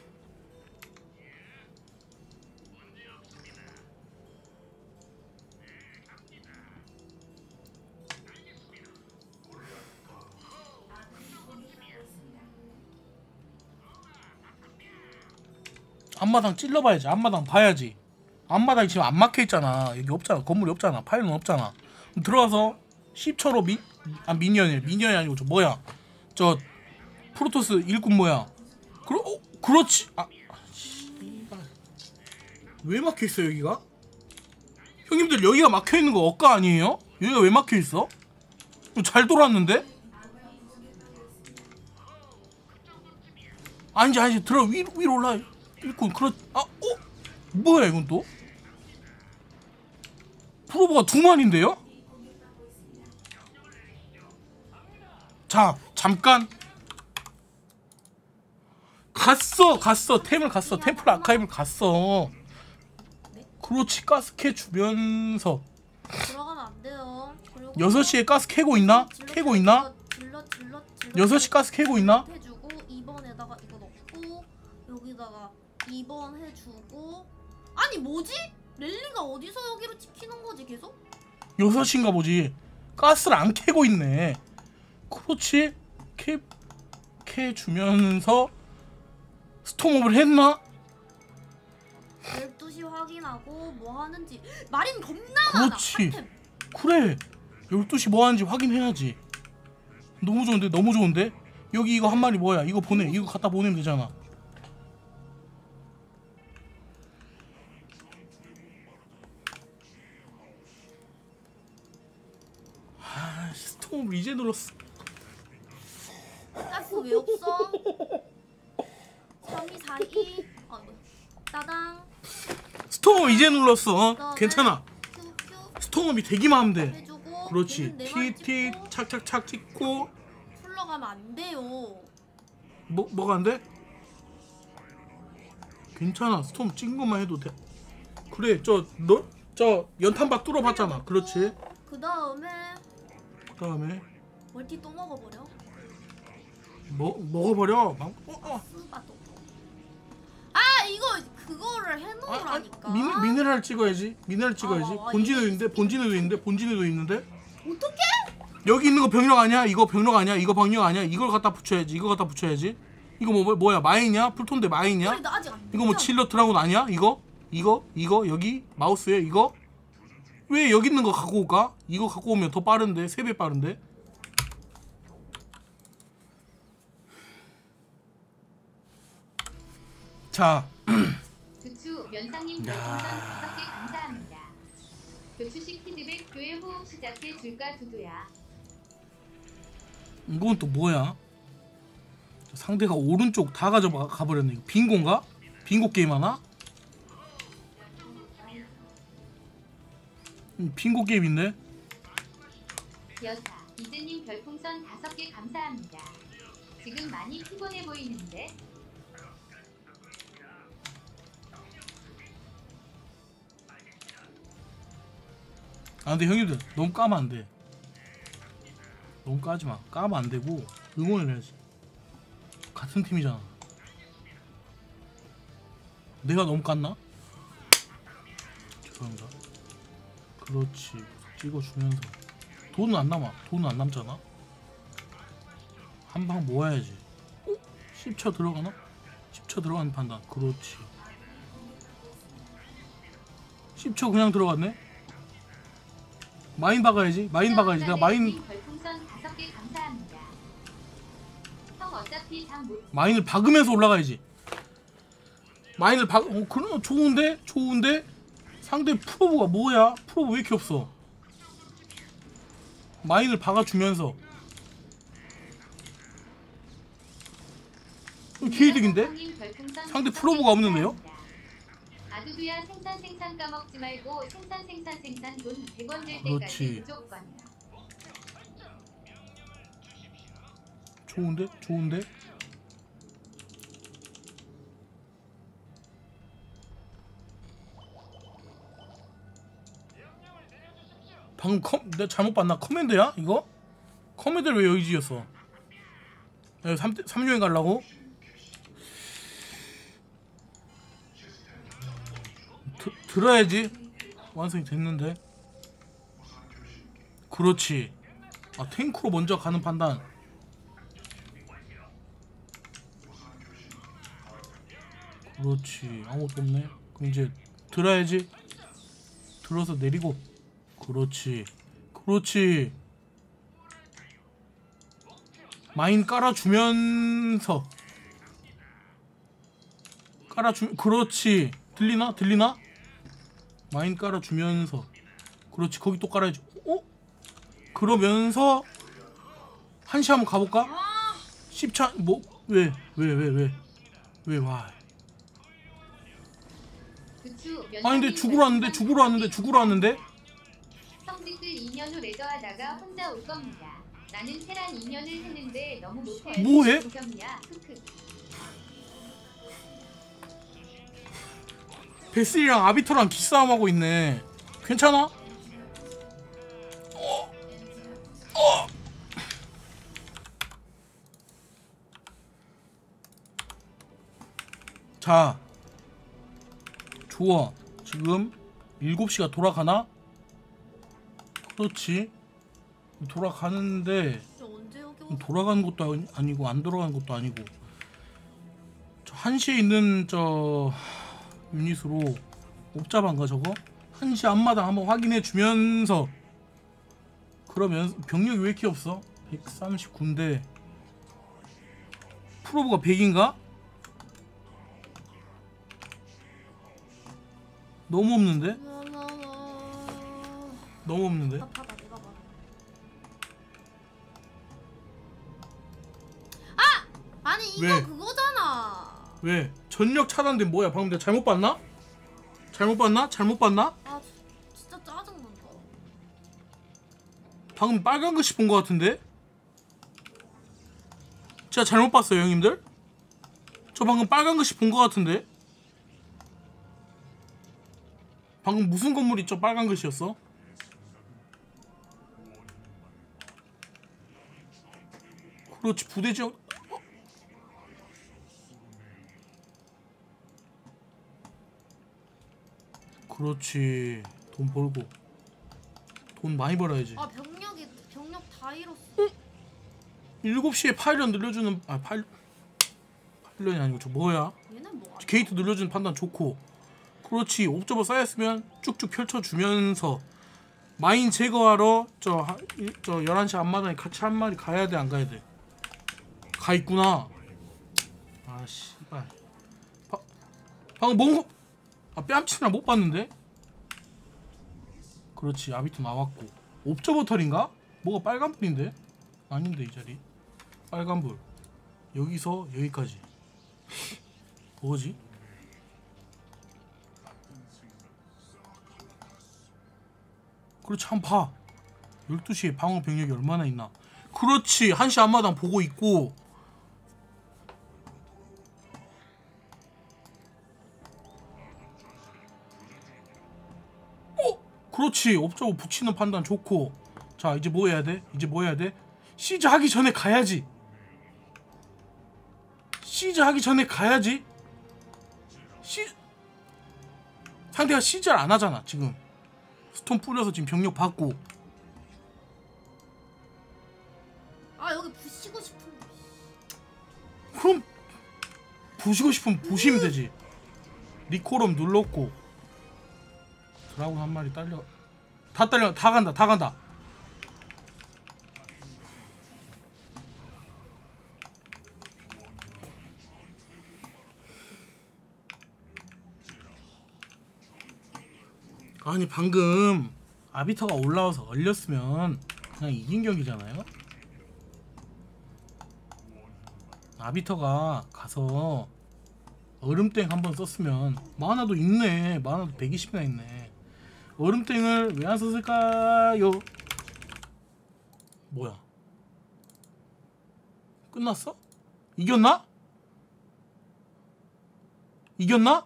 앞마당 찔러봐야지. 앞마당 봐야지. 앞마당이 지금 안 막혀있잖아. 여기 없잖아. 건물이 없잖아. 파일은 없잖아. 들어가서 10초로 미니언이 아니고 저 뭐야 저 프로토스 일꾼 뭐야 그렇지. 아 씨발 왜 막혀있어 여기가? 형님들 여기가 막혀있는 거 억까 아니에요? 여기가 왜 막혀있어? 잘 돌았는데? 아니지 들어 위로 올라. 일꾼 뭐야 이건 또? 프로브가 2만인데요? 자 잠깐 갔어 템플 아카이브를 갔어. 그렇지 가스 주면서 들어가면 안 돼요. 6시에 가스 캐고 있나? 6시 가스 캐고 있나? 해주고 2번에다가 이거 넣고 여기다가 2번 해주고 아니 뭐지? 랠리가 어디서 여기로 찍히는 거지 계속? 6시인가 보지. 가스를 안 캐고 있네. 그렇지 캐 주면서 스톰업을 했나? 12시 확인하고 뭐 하는지 마린 겁나 많아. 그렇지. 그래 12시 뭐 하는지 확인해야지. 너무 좋은데? 여기 이거 한 마리 뭐야? 이거 이거 갖다 보내면 되잖아. 아 스톰 이제 눌렀어. 가스 왜 없어? 3, 2, 4, 2 따당 스톰 이제 눌렀어. 그다음에 괜찮아. 큐 스톰업이 되기만 하면 돼. 해주고 그렇지. 얘는 네발 틱틱 찍고 착착착 찍고. 풀러가면 안 돼요. 뭐가 안 돼? 괜찮아. 스톰 찍은 것만 해도 돼. 그래. 저 연탄박 뚫어봤잖아. 그렇지. 그 다음에 멀티 또 먹어버려. 먹어버려. 스바도. 아 이거 그거를 해놓으라니까. 미네랄 찍어야지. 본진에도 있는데. 어떻게? 여기 있는 거 병력 아니야? 이거 병력 아니야? 이걸 갖다 붙여야지. 이거 뭐야? 마인이야? 풀톤데 마인이야? 그래 나 아직 안. 이거 뭐 칠러 드라곤 아니야? 이거 여기 마우스에 이거? 왜 여기 있는 거 갖고 올까? 이거 갖고 오면 더 빠른데 3배 빠른데. 자 주추 면상님 별풍선 5개 감사합니다. 교추식 피드백 교회 호흡 시작해 줄까 두두야. 이건 또 뭐야? 상대가 오른쪽 다 가져가 버렸네. 이거 빙고인가? 빙고 게임 하나? 빙고 게임인데? 여사 이즈님 별풍선 5개 감사합니다. 지금 많이 피곤해 보이는데. 아 근데 형님들 너무 까면 안 돼. 너무 까지 마. 까면 안 되고 응원을 해야지. 같은 팀이잖아. 내가 너무 깠나? 죄송합니다. 그렇지. 찍어주면서 돈은 안 남아. 돈은 안 남잖아. 한 방 모아야지. 10초 들어가나? 10초 들어가는 판단. 그렇지. 10초 그냥 들어갔네. 마인 박아야지. 마인 박아야지. 내가 마인 별풍선 5개 감사합니다. 형 어차피 장 못. 마인을 박으면서 올라가야지. 마인을 박. 그럼 좋은데? 좋은데? 상대 프로브가 뭐야? 프로브 왜 이렇게 없어? 마인을 박아주면서. 개이득인데? 상대 프로브가 없는데요? 아두두야 생산 까먹지 말고 생산 돈 100원 될 그렇지. 때까지 무조건이야. 좋은데? 좋은데? 방금 내가 잘못 봤나? 커맨드야? 이거? 커맨드를 왜 여기 지었어? 3류행 가려고? 들어야지. 완성이 됐는데. 그렇지. 아 탱크로 먼저 가는 판단. 그렇지. 아무것도 없네. 그럼 이제 들어야지. 들어서 내리고. 그렇지. 그렇지. 마인 깔아주면서 그렇지. 들리나? 들리나? 마인 깔아주면서 그렇지. 거기 또 깔아야지. 그러면서 한시 한번 가볼까? 10차 뭐 왜 와. 아니 근데 죽으러 왔는데 성직들 2년 후 레더하다가 혼자 올 겁니다. 나는 테란 2년을 했는데 너무 못해. 뭐해? 베슬이랑 아비터랑 기싸움하고 있네. 괜찮아? 자, 좋아. 지금 7시가 돌아가나? 그렇지. 돌아가는데 언제 여기 와? 돌아가는 것도 아니고 안 돌아가는 것도 아니고 저 1시에 있는 저 유닛으로 옵자반가 저거? 1시 앞마당 한번 확인해 주면서 그러면 병력이 왜 이렇게 없어? 139인데 프로브가 100인가? 너무 없는데? 너무 없는데? 답답하다 내가 말해. 아니 이거 왜? 그거잖아. 왜? 전력 차단된 뭐야? 방금 내가 잘못 봤나? 잘못 봤나? 아 진짜 짜증난다. 방금 빨간 글씨 본 것 같은데? 제가 잘못 봤어요 형님들? 저 방금 빨간 글씨 본 것 같은데? 방금 무슨 건물 있죠? 빨간 글씨였어? 그렇지. 부대 지역. 그렇지. 돈 벌고 돈 많이 벌어야지. 아 병력 다 잃었어. 7시에 파일럿 늘려주는 파일럿이 아니고 저 뭐야? 얘는 뭐? 게이트 늘려주는 판단 좋고. 그렇지. 옵저버 쌓였으면 쭉쭉 펼쳐주면서 마인 제거하러 저 11시 앞마당에 같이 한 마리 가야 돼 안 가야 돼? 가 있구나. 아 씨발. 방금 뭔가 뺨치나 못 봤는데? 그렇지. 아비터 나왔고. 옵저버터인가? 뭐가 빨간불인데? 아닌데 이 자리. 빨간불. 여기서 여기까지. 뭐지? 그렇지. 한번 봐. 12시에 방어 병력이 얼마나 있나. 그렇지. 1시 앞마당 보고 있고. 그렇지. 옵저버 붙이는 판단 좋고. 자 이제 뭐 해야 돼? 이제 뭐 해야 돼? 시즈 하기 전에 가야지. 시즈 하기 전에 가야지. 상대가 시즈를 안 하잖아 지금. 스톤 뿌려서 지금 병력 받고. 아 여기 부시고 싶은데. 그럼 부시고 싶으면 부시면 되지. 리코럼 눌렀고. 드라군 한 마리 딸려. 다 딸려. 다 간다. 다 간다. 아니 방금 아비터가 올라와서 얼렸으면 그냥 이긴 경기잖아요. 아비터가 가서 얼음땡 한번 썼으면 마나도 있네. 마나도 120이나 있네. 얼음땡을 왜 안 썼을까요? 뭐야? 끝났어? 이겼나? 이겼나?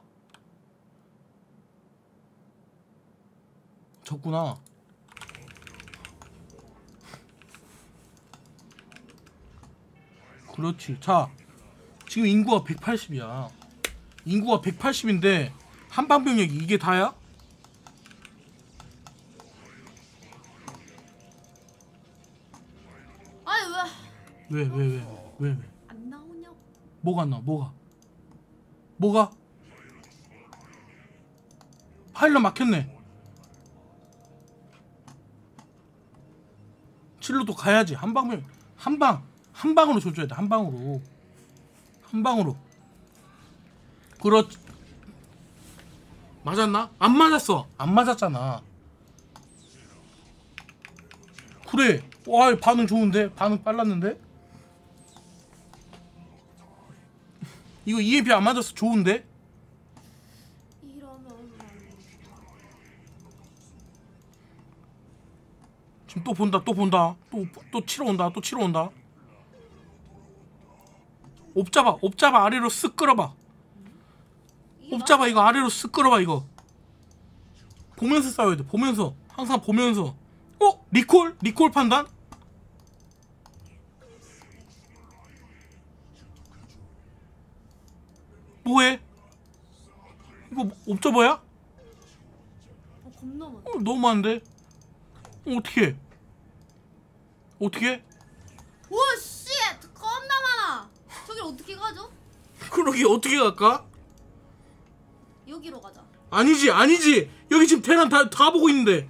졌구나. 그렇지. 자 지금 인구가 180이야. 인구가 180인데 한방병력이 이게 다야? 아니 왜? 안 나오냐고. 뭐가 안 나와? 뭐가? 파일럿 막혔네. 칠로도 가야지. 한방면 한방으로 조져야 돼. 한방으로. 그렇지. 맞았나? 안 맞았어. 안 맞았잖아. 그래. 와 반응 좋은데? 반응 빨랐는데? 이거 EMP 안 맞았어. 좋은데? 이러면 지금 또 본다. 또 치러 온다. 옵잡아 아래로 쓱 끌어봐. 옵잡아 이거 아래로 쓱 끌어봐 이거. 보면서 싸워야 돼. 보면서. 항상 보면서. 리콜 판단? 뭐해? 이거 옵저버야? 겁나 많아. 너무 많은데? 어떻게? 우와 씨! 겁나 많아. 저길 어떻게 가죠? 그러게 어떻게 갈까? 여기로 가자. 아니지. 여기 지금 테란 다 보고 있는데.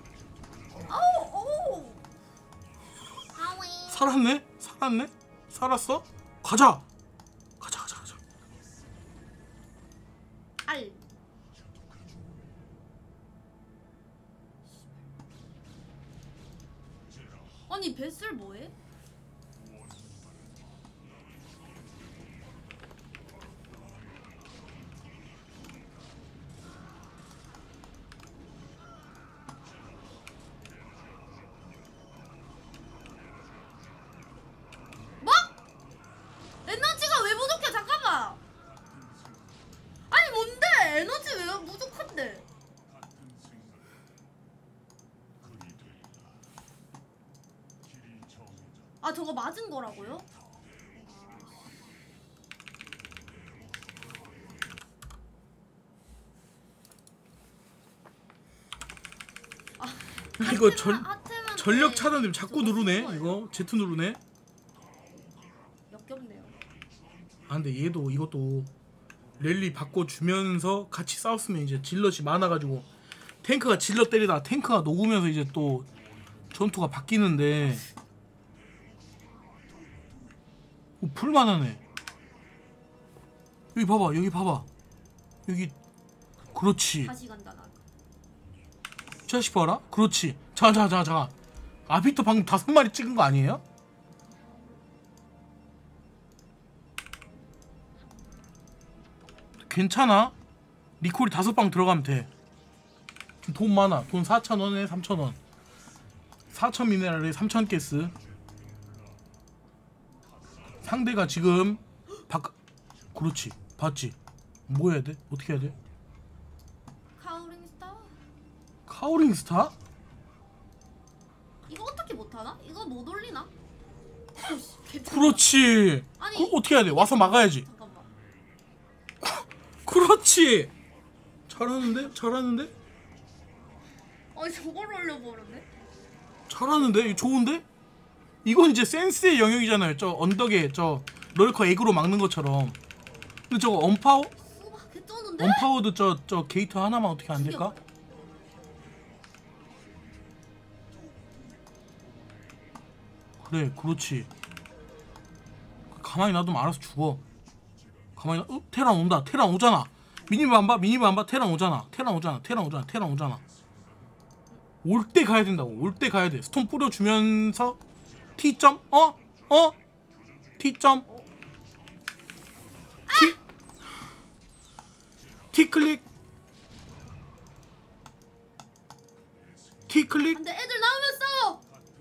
아우. 아위. 살았어? 가자. 알. 아니 베슬 뭐해? 뭐? 에너지가 왜 부족해? 잠깐만. 아니 뭔데? 에너지 왜 부족한데? 아 저거 맞은 거라고요? 이거 전력 차단되면 자꾸 누르네. 이거 Z 누르네. 역겹네요. 아 근데 이것도 랠리 바꿔주면서 같이 싸웠으면 이제 질럿이 많아가지고 탱크가 질럿 때리다가 탱크가 녹으면서 이제 또 전투가 바뀌는데. 풀만하네. 여기 봐봐. 여기 그렇지. 다시 간다 나. 자식 봐라. 그렇지. 자. 아비터 방금 5마리 찍은 거 아니에요? 괜찮아. 리콜이 5방 들어가면 돼. 돈 많아. 돈 4,000원에 3,000원. 4,000 미네랄에 3,000 가스. 상대가 지금 그렇지. 봤지? 뭐 해야 돼? 어떻게 해야 돼? 카우링 스타? 카우링 스타? 이거 어떻게 못하나? 이거 못 올리나? 오씨, 괜찮아. 그렇지. 아니, 그럼 어떻게 해야 돼? 와서 막아야지. 잠깐만. 그렇지. 잘하는데? 아니 저걸 올려버렸네? 잘하는데? 이거 좋은데? 이건 이제 센스의 영역이잖아요. 저 언덕에 저 럴커 액으로 막는 것처럼. 근데 저거 수박 개쩌는데? 언파워드 저 게이트 하나만 어떻게 안 될까? 그래, 그렇지. 가만히 놔두면 알아서 죽어. 가만히 테란 온다. 테란 오잖아. 미니맵 안 봐? 테란 오잖아. 올 때 가야 된다고. 올 때 가야 돼. 스톤 뿌려주면서 T점? T점? T클릭. 근데 애들 나오면 싸워!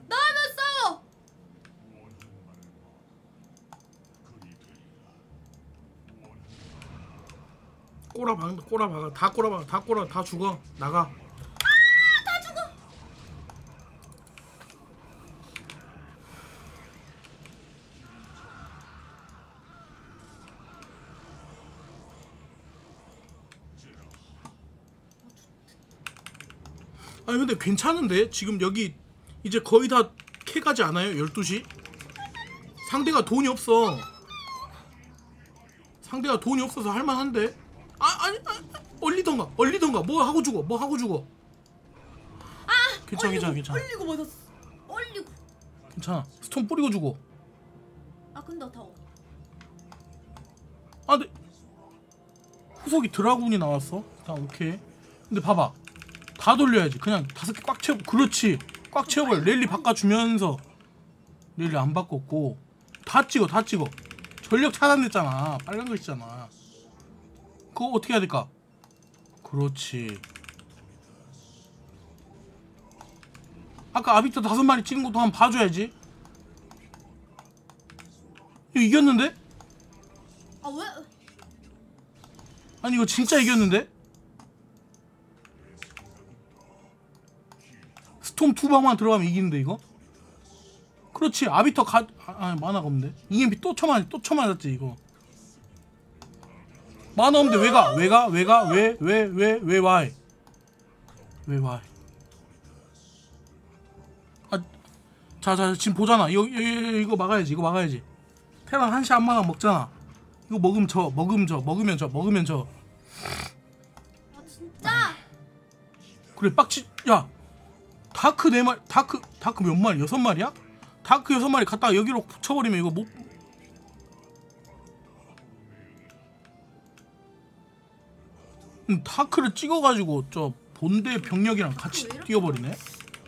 꼬라박아. 다 죽어. 나가. 다 죽어! 아니 근데 괜찮은데? 지금 여기 이제 거의 다 캐가지 않아요? 12시? 상대가 돈이 없어서 할만한데? 아니 얼리던가 뭐 하고 죽어. 괜찮아. 얼리고 맞았어. 얼리고. 괜찮아. 스톤 뿌리고 죽어. 아 근데 다 아 근데 후속이 드라군이 나왔어. 다 오케이. 근데 봐봐. 다 돌려야지. 그냥 5개 꽉 채워. 그렇지. 꽉 채워버려. 랠리 바꿔주면서. 랠리 안 바꿨고. 다 찍어. 전력 차단됐잖아. 빨간 거 있잖아. 그거 어떻게 해야 될까? 그렇지. 아까 아비터 5마리 찍은 것도 한번 봐줘야지. 이거 이겼는데? 아 왜? 아니 이거 진짜 이겼는데? 스톰 2방만 들어가면 이기는데 이거? 그렇지. 아비터 만화가 없는데. EMP 또 쳐맞았지 이거. 만화 없는데 왜 가? 왜 와이? 자 지금 보잖아. 이거 막아야지. 테란 1시 한마당 먹잖아. 이거 먹으면 져. 아 진짜? 그래 빡치. 야 다크 4마리. 다크 몇 마리? 6마리야? 다크 6마리 갖다가 여기로 붙여버리면 이거 못. 다크를 찍어가지고 저 본대 병력이랑 같이 뛰어버리네.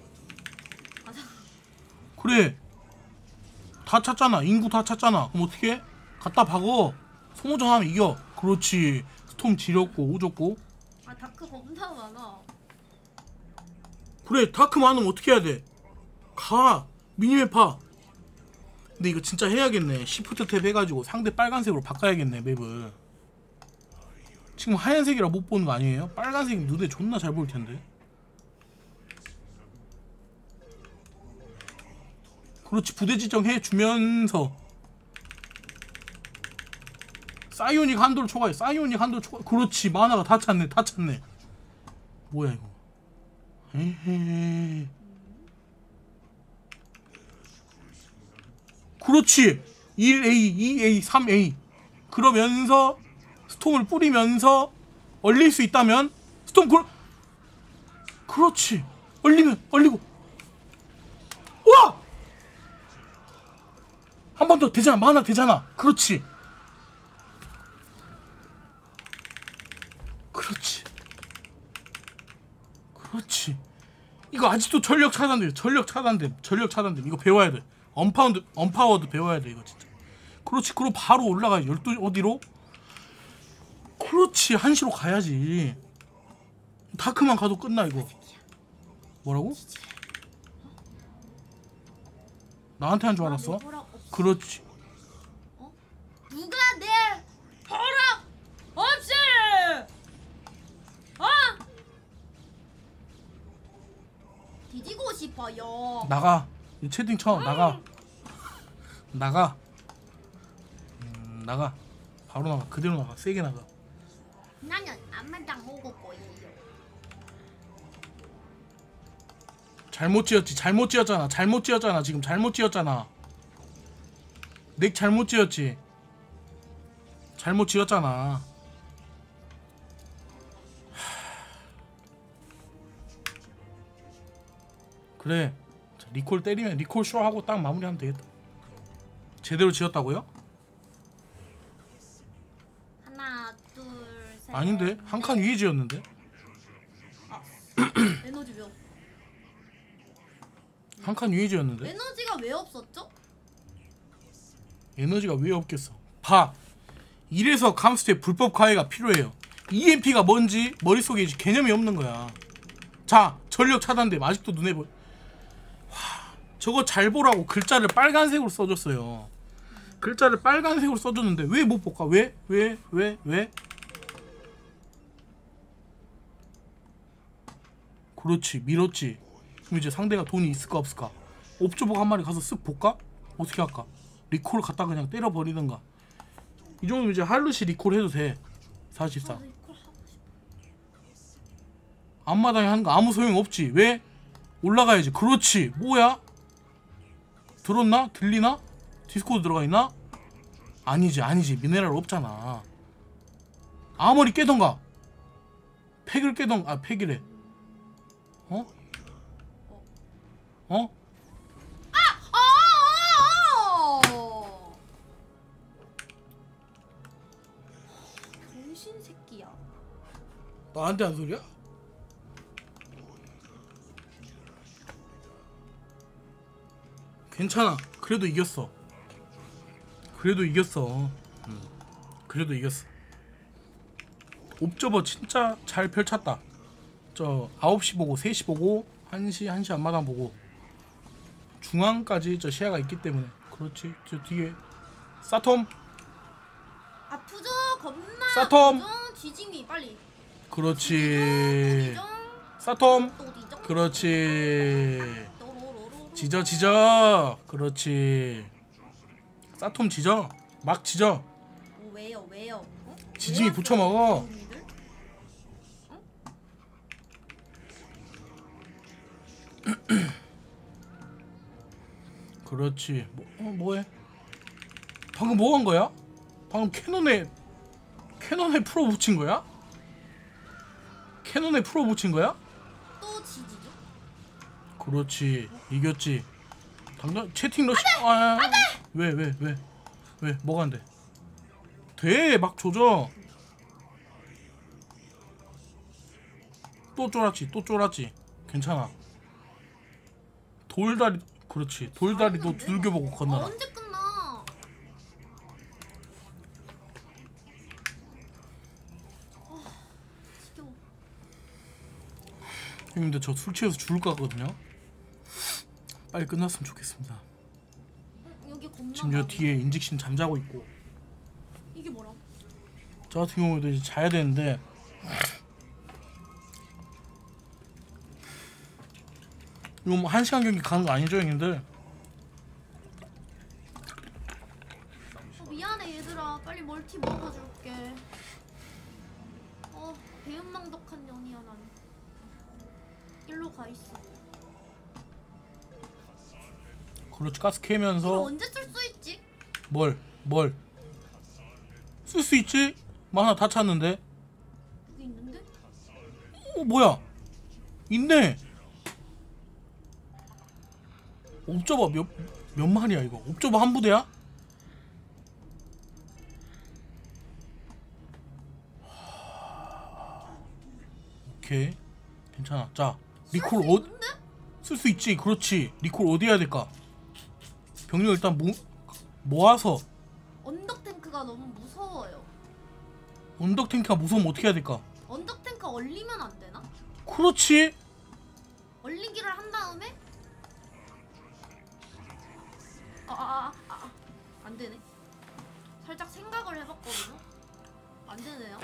그래 다 찼잖아. 인구 다 찼잖아. 그럼 어떻게? 갖다 박어. 소모전하면 이겨. 그렇지. 스톰 지렸고 오졌고. 아 다크 겁나 많아. 그래 다크 많으면 어떻게 해야 돼? 가 미니맵 파. 근데 이거 진짜 해야겠네. 시프트 탭 해가지고 상대 빨간색으로 바꿔야겠네 맵을. 지금 하얀색이라 못 보는 거 아니에요? 빨간색이 눈에 존나 잘 보일 텐데. 그렇지. 부대 지정 해주면서 사이오닉 한돌 초과해. 그렇지. 만화가 다 찼네. 뭐야 이거. 에헤. 그렇지. 1A, 2A, 3A. 그러면서 스톰을 뿌리면서 얼릴 수 있다면 스톰 그렇지. 얼리고. 우와! 한 번 더 되잖아. 만화 되잖아. 그렇지. 아직도 전력 차단됨. 이거 배워야 돼. 언파워드 배워야 돼 이거 진짜. 그렇지. 그럼 바로 올라가. 12 어디로? 그렇지. 1시로 가야지. 다크만 가도 끝나 이거. 뭐라고? 나한테 한 줄 알았어? 내 허락 없어. 그렇지. 누가 내 허락 없이 뒤지고 싶어요. 나가. 이 채팅 쳐. 나가. 나가. 바로 나가. 그대로 나가. 세게 나가. 나는 아무도 먹을 거예요. 잘못 지었잖아. 지금 잘못 지었잖아. 넥 잘못 지었지. 잘못 지었잖아. 그래. 자, 리콜 때리면 리콜 쇼 하고 딱 마무리하면 되겠다. 제대로 지었다고요? 하나, 둘, 셋. 아닌데 한 칸 위에 지었는데. 에너지 왜 없? 한 칸 위에 지었는데. 에너지가 왜 없었죠? 에너지가 왜 없겠어. 봐. 이래서 감스트에 불법 과외가 필요해요. EMP가 뭔지 머릿속에 개념이 없는 거야. 자, 전력 차단됨. 아직도 눈에 보여. 저거 잘 보라고 글자를 빨간색으로 써줬어요. 글자를 빨간색으로 써줬는데 왜 못 볼까? 왜? 그렇지. 밀었지. 그럼 이제 상대가 돈이 있을까 없을까? 옵저버가 한 마리 가서 쓱 볼까? 어떻게 할까? 리콜을 갖다 그냥 때려버리든가. 이 정도면 이제 할루시 리콜 해도 돼. 44. 이걸 하고 싶어. 앞마당에 하는 거 아무 소용 없지. 왜? 올라가야지. 그렇지. 뭐야? 들었나? 들리나? 디스코드 들어가 있나? 아니지. 미네랄 없잖아. 아머리 깨던가. 팩을 깨던가. 아, 팩이래. 어? 정신 새끼야. 나한테 한 소리야? 괜찮아. 그래도 이겼어. 그래도 이겼어. 옵저버 진짜 잘 펼쳤다. 저 9시 보고 3시 보고 1시 앞마당 보고 중앙까지 저 시야가 있기 때문에. 그렇지. 저 뒤에 사톰. 아프죠? 겁나. 사톰. 아프죠? 지짐이 빨리. 그렇지. 디정. 사톰. 또 디정. 그렇지. 또로로로로. 지져. 그렇지. 사톰 지져. 막 지져. 왜요? 어? 지짐이 왜 붙여 왔어요, 먹어. 국민들? 그렇지. 뭐해? 방금 뭐 한 거야? 방금 캐논에 풀어 붙인 거야? 캐논에 풀어 붙인 거야? 또 지지죠? 그렇지. 이겼지. 당장 채팅 러시. 왜? 뭐가 안 돼? 돼. 막 조져. 또 쫄았지. 괜찮아. 돌다리. 그렇지. 돌다리도 두들겨 보고 건너라. 언제 끝나? 지겨워. 형님들 저 술 취해서 죽을 것 같거든요. 빨리 끝났으면 좋겠습니다. 여기 겁나. 지금 저 뒤에 인직신 잠자고 있고. 이게 뭐라? 저 같은 경우에도 이제 자야 되는데 이거 뭐 1시간 경기 가는 거 아니죠 형님들? 미안해 얘들아. 빨리 멀티 먹어줄게. 배은망덕한 년이야 난. 일로 가 있어. 그렇지. 가스 이거 캐면서 언제 쓸 수 있지? 뭘 쓸 수 있지? 뭐 하나 다 찼는데. 여기 있는데? 뭐야? 있네. 옵저버 몇 마리야 이거? 옵저버 한 부대야? 오케이. 괜찮아. 자, 리콜 쓸수 있는데? 쓸 수 있지. 그렇지. 리콜 어디 해야 될까? 병력 일단 모아서. 언덕 탱크가 너무 무서워요. 언덕 탱크가 무서우면 어떻게 해야 될까? 언덕 탱크 얼리면 안 되나? 그렇지. 얼리기를 한 다음에 안 되네. 살짝 생각을 해봤거든요. 안 되네요.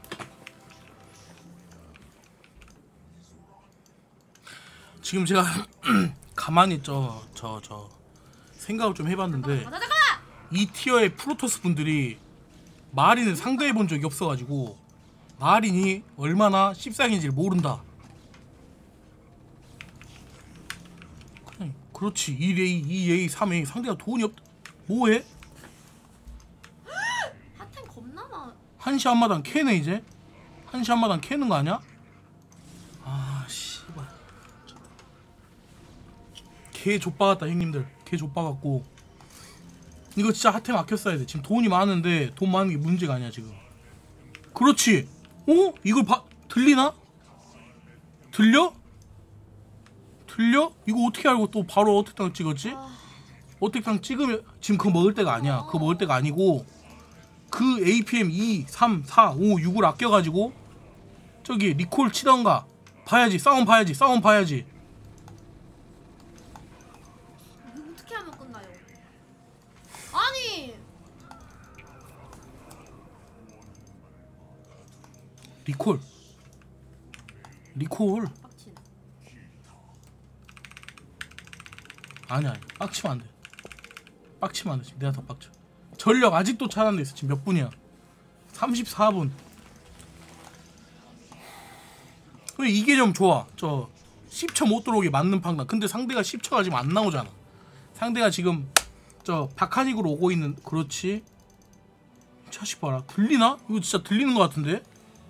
지금 제가 가만히 생각을 좀 해봤는데 잠깐만. 이 티어의 프로토스 분들이 마린을 상대해 본 적이 없어가지고 마린이 얼마나 씹상인지를 모른다. 그냥 그렇지. 1A, 2A, 3A 상대가 돈이 없다. 뭐해? 하템 겁나 많아. 한시 한마당 캐네 이제. 한시 한마당 캐는 거 아니야? 아 씨발. 개 좆박았다 형님들. 개 좆박았고 이거 진짜 핫템 아껴 써야 돼. 지금 돈이 많은데 돈 많은 게 문제가 아니야 지금. 그렇지. 어? 이걸 들리나? 들려? 들려? 이거 어떻게 알고 또 바로 어택당 찍었지? 어택당 찍으면 지금 그거 먹을 때가 아니야. 그거 먹을 때가 아니고 그 APM 2, 3, 4, 5, 6을 아껴가지고 저기 리콜 치던가 봐야지. 싸움 봐야지. 싸움 봐야지. 이거 어떻게 하면 끝나요? 아니 리콜 빡치네. 아니야 빡치면 안돼. 빡치면 안돼. 지금 내가 더 빡쳐. 전력 아직도 차 안 됐어. 지금 몇 분이야? 34분. 근데 이게 좀 좋아. 저 10초 못 들어오게 맞는 판단. 근데 상대가 10초가 지금 안 나오잖아. 상대가 지금 저 박하닉으로 오고 있는. 그렇지. 차식 봐라. 들리나? 이거 진짜 들리는 것 같은데?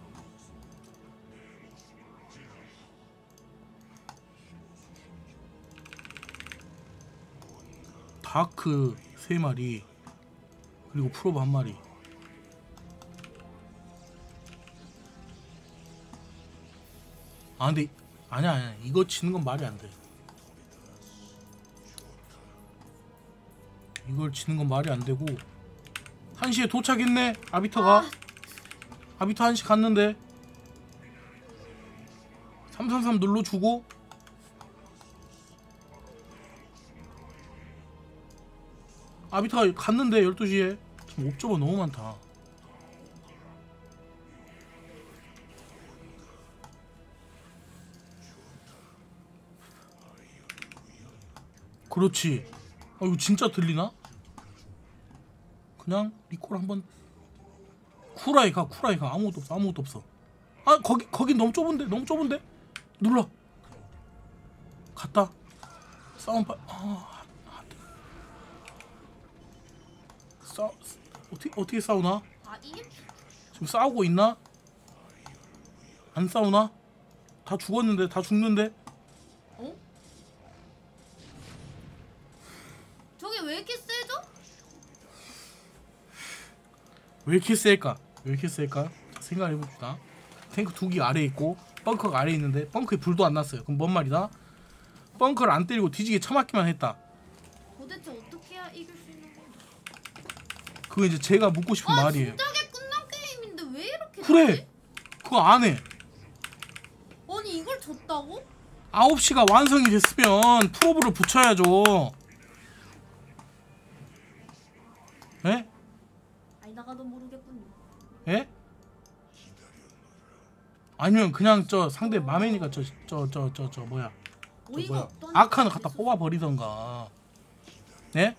다크 3마리 그리고 프로브 1마리. 아 근데 아니야 이거 치는 건 말이 안 돼. 이걸 치는 건 말이 안 되고. 1시에 도착했네 아비터가. 아비터 1시 갔는데 333 눌러주고 아비터가 갔는데 12시에. 지금 옵저버 너무 많다. 그렇지. 아 이거 진짜 들리나? 그냥 리콜 한번. 쿠라이 가. 아무것도 없어. 아 거긴 너무 좁은데 눌러. 갔다. 싸움 어떻게 싸우나? 이게 지금 싸우고 있나? 안 싸우나? 다 죽었는데. 다 죽는데. 어? 저게 왜 이렇게 세죠? 왜 이렇게 셀까? 자, 생각해봅시다. 탱크 2기 아래에 있고 벙커가 아래에 있는데 벙커에 불도 안 났어요. 그럼 뭔 말이다? 벙커를 안 때리고 뒤지게 처맞기만 했다. 도대체 어떻게 해야 이길 수 있는 건데? 그거 이제 제가 묻고 싶은 말이에요. 진작에 끝난 게임인데 왜 이렇게 그래. 되지? 그거 안 해. 아니 이걸 졌다고? 9시가 완성이 됐으면 프로브를 붙여야죠. 에? 아니 나가도 모르겠군요. 에? 아니면 그냥 저 상대 마메니까 저 뭐야? 어이가 없던 아카는 갖다 뽑아 버리던가. 네?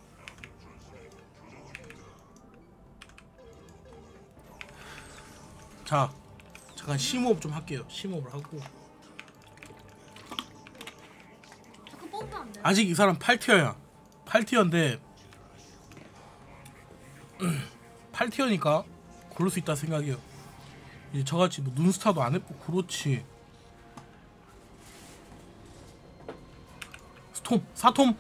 자, 잠깐 심호흡 좀 할게요. 심호흡을 하고. 자꾸 뽑으면 안 돼. 아직 이 사람 8티어야. 8티어인데 8티어니까 그럴 수 있다 생각해요. 이제 저같이 뭐 눈스타도 안 했고. 그렇지. 사톰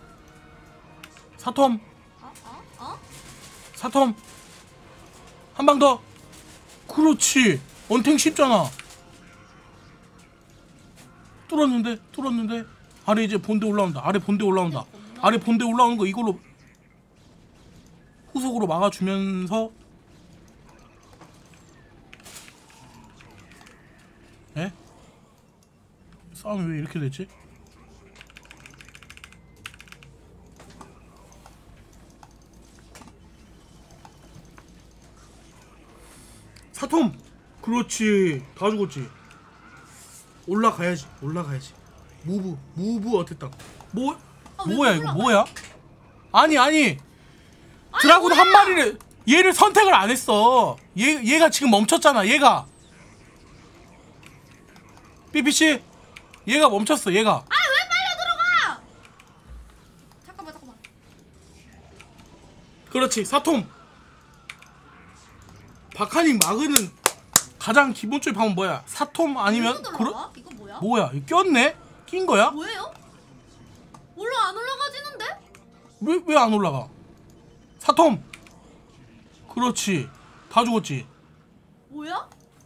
한 방 더. 그렇지. 언탱 쉽잖아. 뚫었는데 아래 이제 본대 올라온다. 아래 본대 올라온다. 아래 본대 올라오는 거 이걸로 후속으로 막아주면서 에? 싸움이 왜 이렇게 됐지? 사톰! 그렇지. 다 죽었지. 올라가야지. 올라가야지. 무브 어땠다. 뭐야 이거 뭐야? 아니 드라군 한 마리를 얘를 선택을 안 했어. 얘가 지금 멈췄잖아. 얘가 삐삐씨 얘가 멈췄어. 얘가. 아 왜 빨려 들어가? 잠깐만. 그렇지. 사톰. 박하니 마그는 가장 기본적인 방법 뭐야? 사톰 아니면 들어가? 이거 뭐야? 뭐야? 이거 꼈네? 낀 거야? 뭐예요? 안 올라가지는데? 왜 안 올라가? 사톰. 그렇지. 다 죽었지. 뭐야?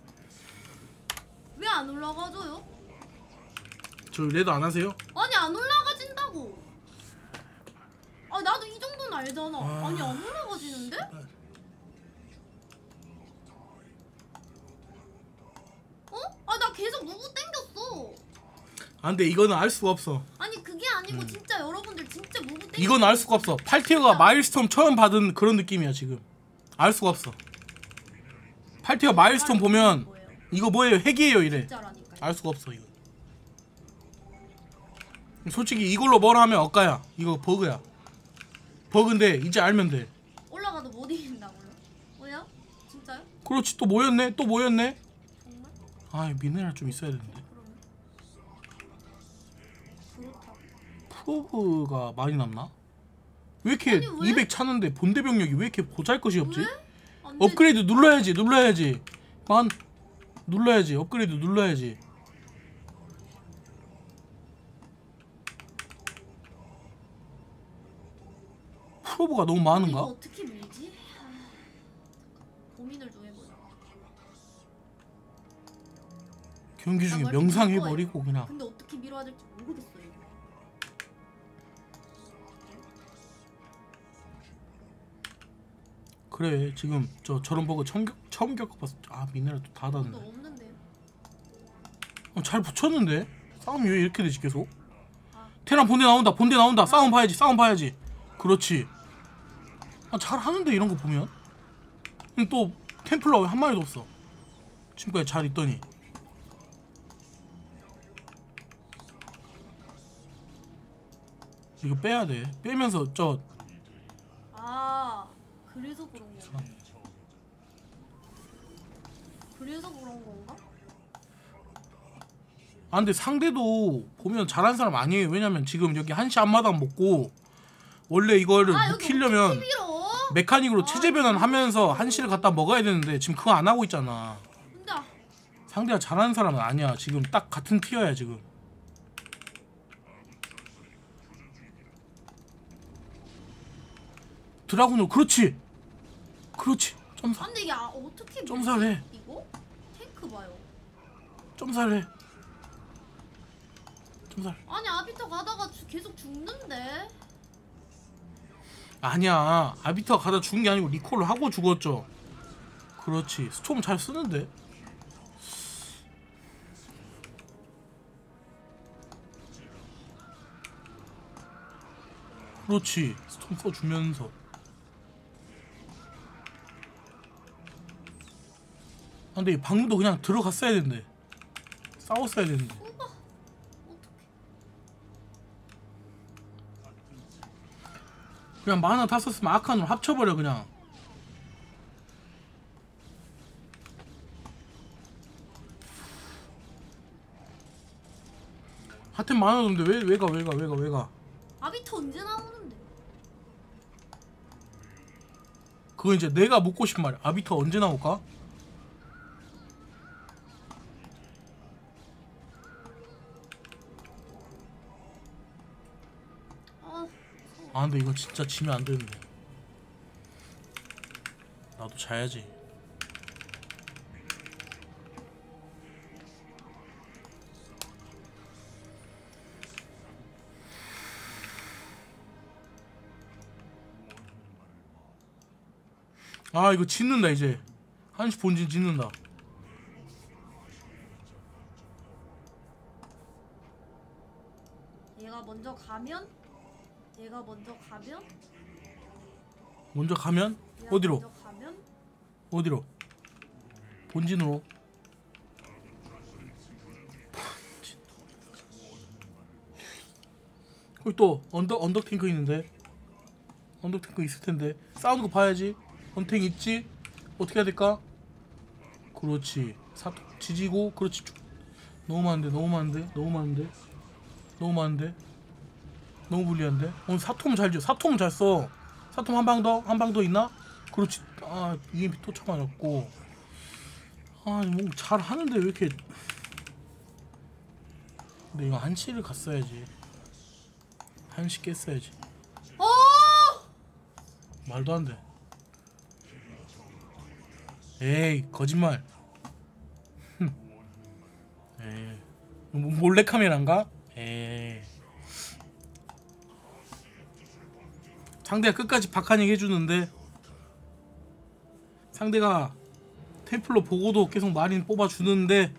왜 안 올라가줘요? 저 레드 안 하세요? 아니 안 올라가진다고. 아 나도 이 정도는 알잖아. 아니 안 올라가지는데? 어? 아 나 계속 누구 땡겼어. 아 근데 이거는 알 수가 없어. 아니 그게 아니고 진짜 여러분들 진짜 누구 땡겼어. 이건 알 수가 없어. 8티어가 마일스톰 처음 받은 그런 느낌이야 지금. 알 수가 없어. 8티어 마일스톰 보면 이거 뭐예요? 핵이에요 이래. 진짜라니까. 알 수가 없어 이거. 솔직히 이걸로 뭘 하면 억가야. 이거 버그야. 버그인데 이제 알면 돼. 올라가도 못 이긴다고요? 뭐야? 진짜요? 그렇지. 또 모였네. 정말? 아 미네랄 좀 있어야 되는데. 그렇다고. 프로브가 많이 남나? 왜 이렇게 아니, 왜? 200 차는데 본대 병력이 왜 이렇게 보잘것이 없지? 왜? 안 돼. 업그레이드 눌러야지. 눌러야지. 업그레이드 눌러야지. 프로브가 너무 이거 많은가? 어떻게 밀지? 고민을 좀 해보자. 경기 중에 나 명상해버리고 그냥. 근데 어떻게 밀어야 될지 모르겠어요. 그래 지금 저런 버그 처음 겪어봤어. 아 미네랄 또 다 근데 닿네. 없는데. 잘 붙였는데? 싸움이 왜 이렇게 되지 계속? 아. 테란 본대 나온다. 싸움 봐야지. 그렇지. 아 잘하는데 이런 거 보면. 또 템플러 왜 한 마리도 없어? 지금까지 잘 있더니. 이거 빼야 돼. 빼면서 아 그래서 그런 건가? 그래서 그런 건가? 아 근데 상대도 보면 잘하는 사람 아니에요. 왜냐면 지금 여기 한시 앞마당 먹고 원래 이거를 아 못 여기 키려면 어떻게 밀어? 메카닉으로 체제 변환하면서 한시를 갖다 먹어야 되는데 지금 그거 안 하고 있잖아. 근데 상대가 잘하는 사람은 아니야. 지금 딱 같은 티어야 지금. 드라군으로 그렇지. 점사. 근데 이게 어떻게 밀지? 점사를 해. 이거? 탱크 봐요. 점사를. 아니 아비터 가다가 계속 죽는데. 아니야. 아비터 가다 죽은 게 아니고 리콜을 하고 죽었죠. 그렇지. 스톰 잘 쓰는데. 그렇지. 스톰 써주면서. 아, 근데 방금도 그냥 들어갔어야 되는데. 싸웠어야 되는데. 어떡해. 그냥 만화 다 썼으면 아칸으로 합쳐버려 그냥. 하여튼 만화던데 왜 가? 아비터 언제 나오는데? 그거 이제 내가 묻고 싶은 말이야. 아비터 언제 나올까? 아 근데 이거 진짜 지면 안 되는데. 나도 자야지. 아 이거 짓는다 이제. 한시 본진 짓는다. 얘가 먼저 가면 먼저 가면 얘가 어디로? 먼저 가면 어디로? 본진으로. 거기 또 언덕 탱크 있는데. 언덕 탱크 있을 텐데. 싸우는 거 봐야지. 언탱 있지? 어떻게 해야 될까? 그렇지. 지지고 그렇지. 너무 많은데. 너무 불리한데. 오늘 사톰 잘 줘. 사톰 잘 써. 사톰 한 방 더 있나? 그렇지. 아 EMP 토쳐 맞았고. 아니 뭐 잘 하는데 왜 이렇게. 근데 이거 한시를 갔어야지. 한시 깼어야지. 어! 말도 안 돼. 에이 거짓말. 에이 몰래 카메라인가? 에이. 상대가 끝까지 박하닝 해주는데 상대가 템플러 보고도 계속 마린 뽑아주는데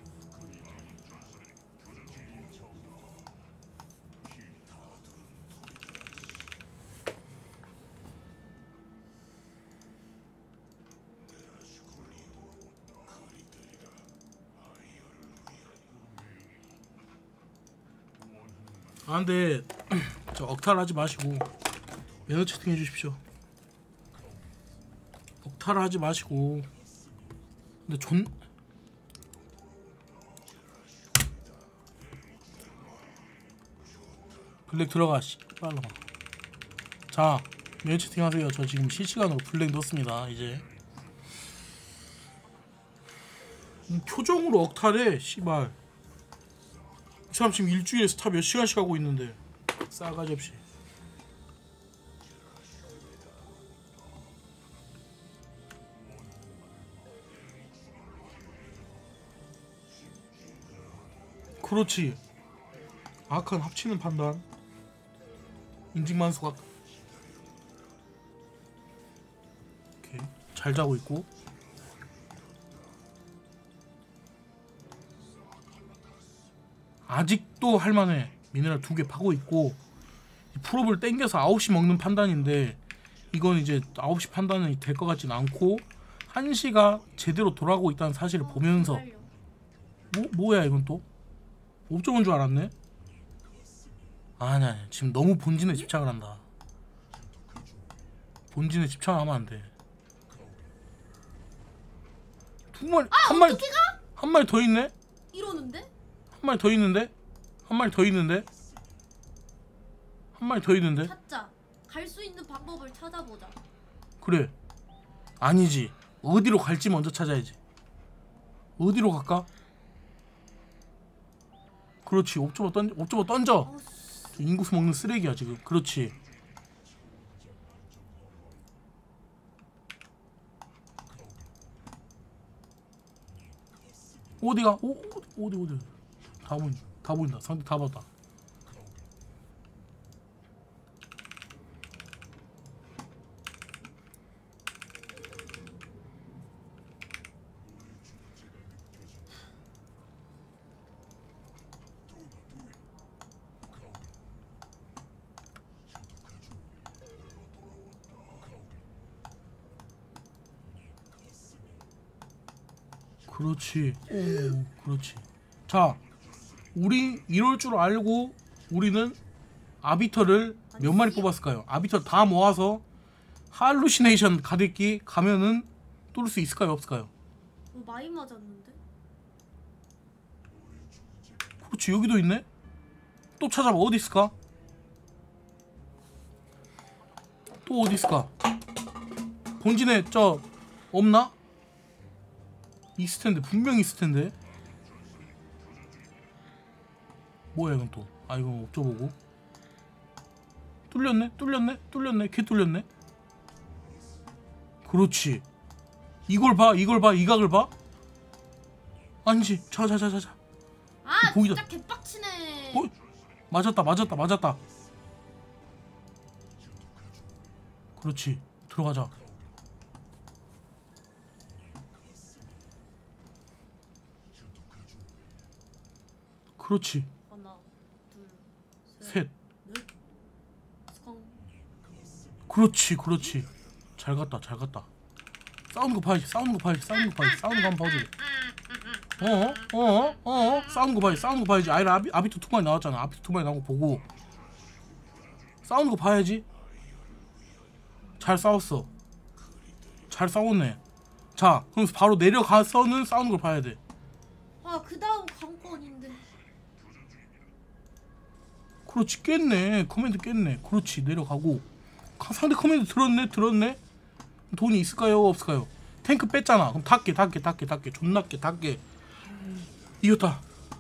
아 근데 저 억탈 하지 마시고 매너 채팅 해주십시오. 억탈 하지 마시고. 근데 블랙 들어가 빨라. 자 매너 채팅 하세요. 저 지금 실시간으로 블랙 넣었습니다. 이제 표정으로 억탈해 씨발. 이 사람 지금 일주일에 스타 몇 시간씩 하고 있는데 싸가지 없이. 그렇지. 악한 합치는 판단. 인증만수가 오케이. 잘 자고 있고. 아직도 할만해. 미네랄 2개 파고 있고. 풀업을 땡겨서 9시 먹는 판단인데 이건 이제 9시 판단이 될 것 같진 않고 1시가 제대로 돌아가고 있다는 사실을 보면서 뭐야 이건 또? 옵저버인 줄 알았네? 아니 지금 너무 본진에 집착을 한다. 본진에 집착하면 안 돼. 한 마리 더 있네? 이러는데? 한 마리 더 있는데? 찾자. 갈 수 있는 방법을 찾아보자. 그래. 아니지. 어디로 갈지 먼저 찾아야지. 어디로 갈까? 그렇지. 옵저버 던져. 인구수 먹는 쓰레기야 지금. 그렇지. 어디가? 어디? 다 보인다. 상대 다 봤다. 그렇지. 그렇지. 자, 우리 이럴 줄 알고 우리는 아비터를 몇 마리 뽑았을까요? 아비터 다 모아서 할루시네이션 가득기 가면은 뚫을 수 있을까요? 없을까요? 많이 맞았는데? 그렇지. 여기도 있네. 또 찾아봐. 어디 있을까? 또 어디 있을까? 본진에 저 없나? 있을 텐데. 분명히 있을 텐데. 뭐야 이건 또. 아 이건 옵저보고. 뚫렸네. 개 뚫렸네. 그렇지. 이걸 봐. 이 각을 봐. 아니지. 자. 아 보이다. 진짜 개빡치네. 맞았다. 그렇지. 들어가자. 그렇지. 하나, 둘, 셋. 넷. 스컹. 그렇지 그렇지. 잘 갔다 잘 갔다. 싸우는 거 봐야지 싸우는 거 봐야지 싸우는 거 봐야지 싸우는 거 한번 봐줘. 싸우는 거 봐야지 싸우는 거 봐야지. 아이라 아비토 2마리 나왔잖아. 아비토 2마리 나온 거 보고 싸우는 거 봐야지. 잘 싸웠어. 잘 싸웠네. 자 그럼 바로 내려가서는 싸우는 걸 봐야 돼. 아, 그 다음 관건인데. 그렇지 깼네. 커맨드 깼네. 그렇지 내려가고 상대 커맨드 들었네. 돈이 있을까요 없을까요? 탱크 뺐잖아. 그럼 닫게 존나 깨 닫게. 이겼다.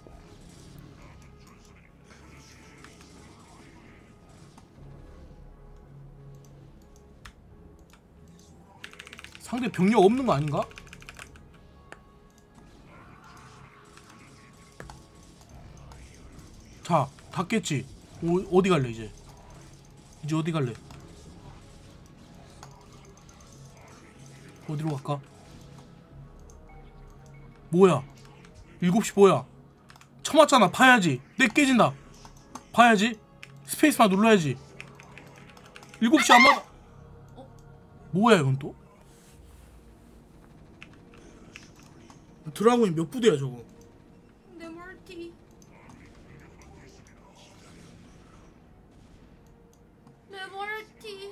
상대 병력 없는 거 아닌가? 자, 닫겠지. 어디 갈래 이제? 이제 어디 갈래? 어디로 갈까? 뭐야? 7시 뭐야? 쳐맞잖아. 봐야지. 내 깨진다. 봐야지. 스페이스만 눌러야지. 7시 안 맞아. 뭐야 이건 또? 드라곤이 몇 부대야 저거? 내 멀티. 내 멀티.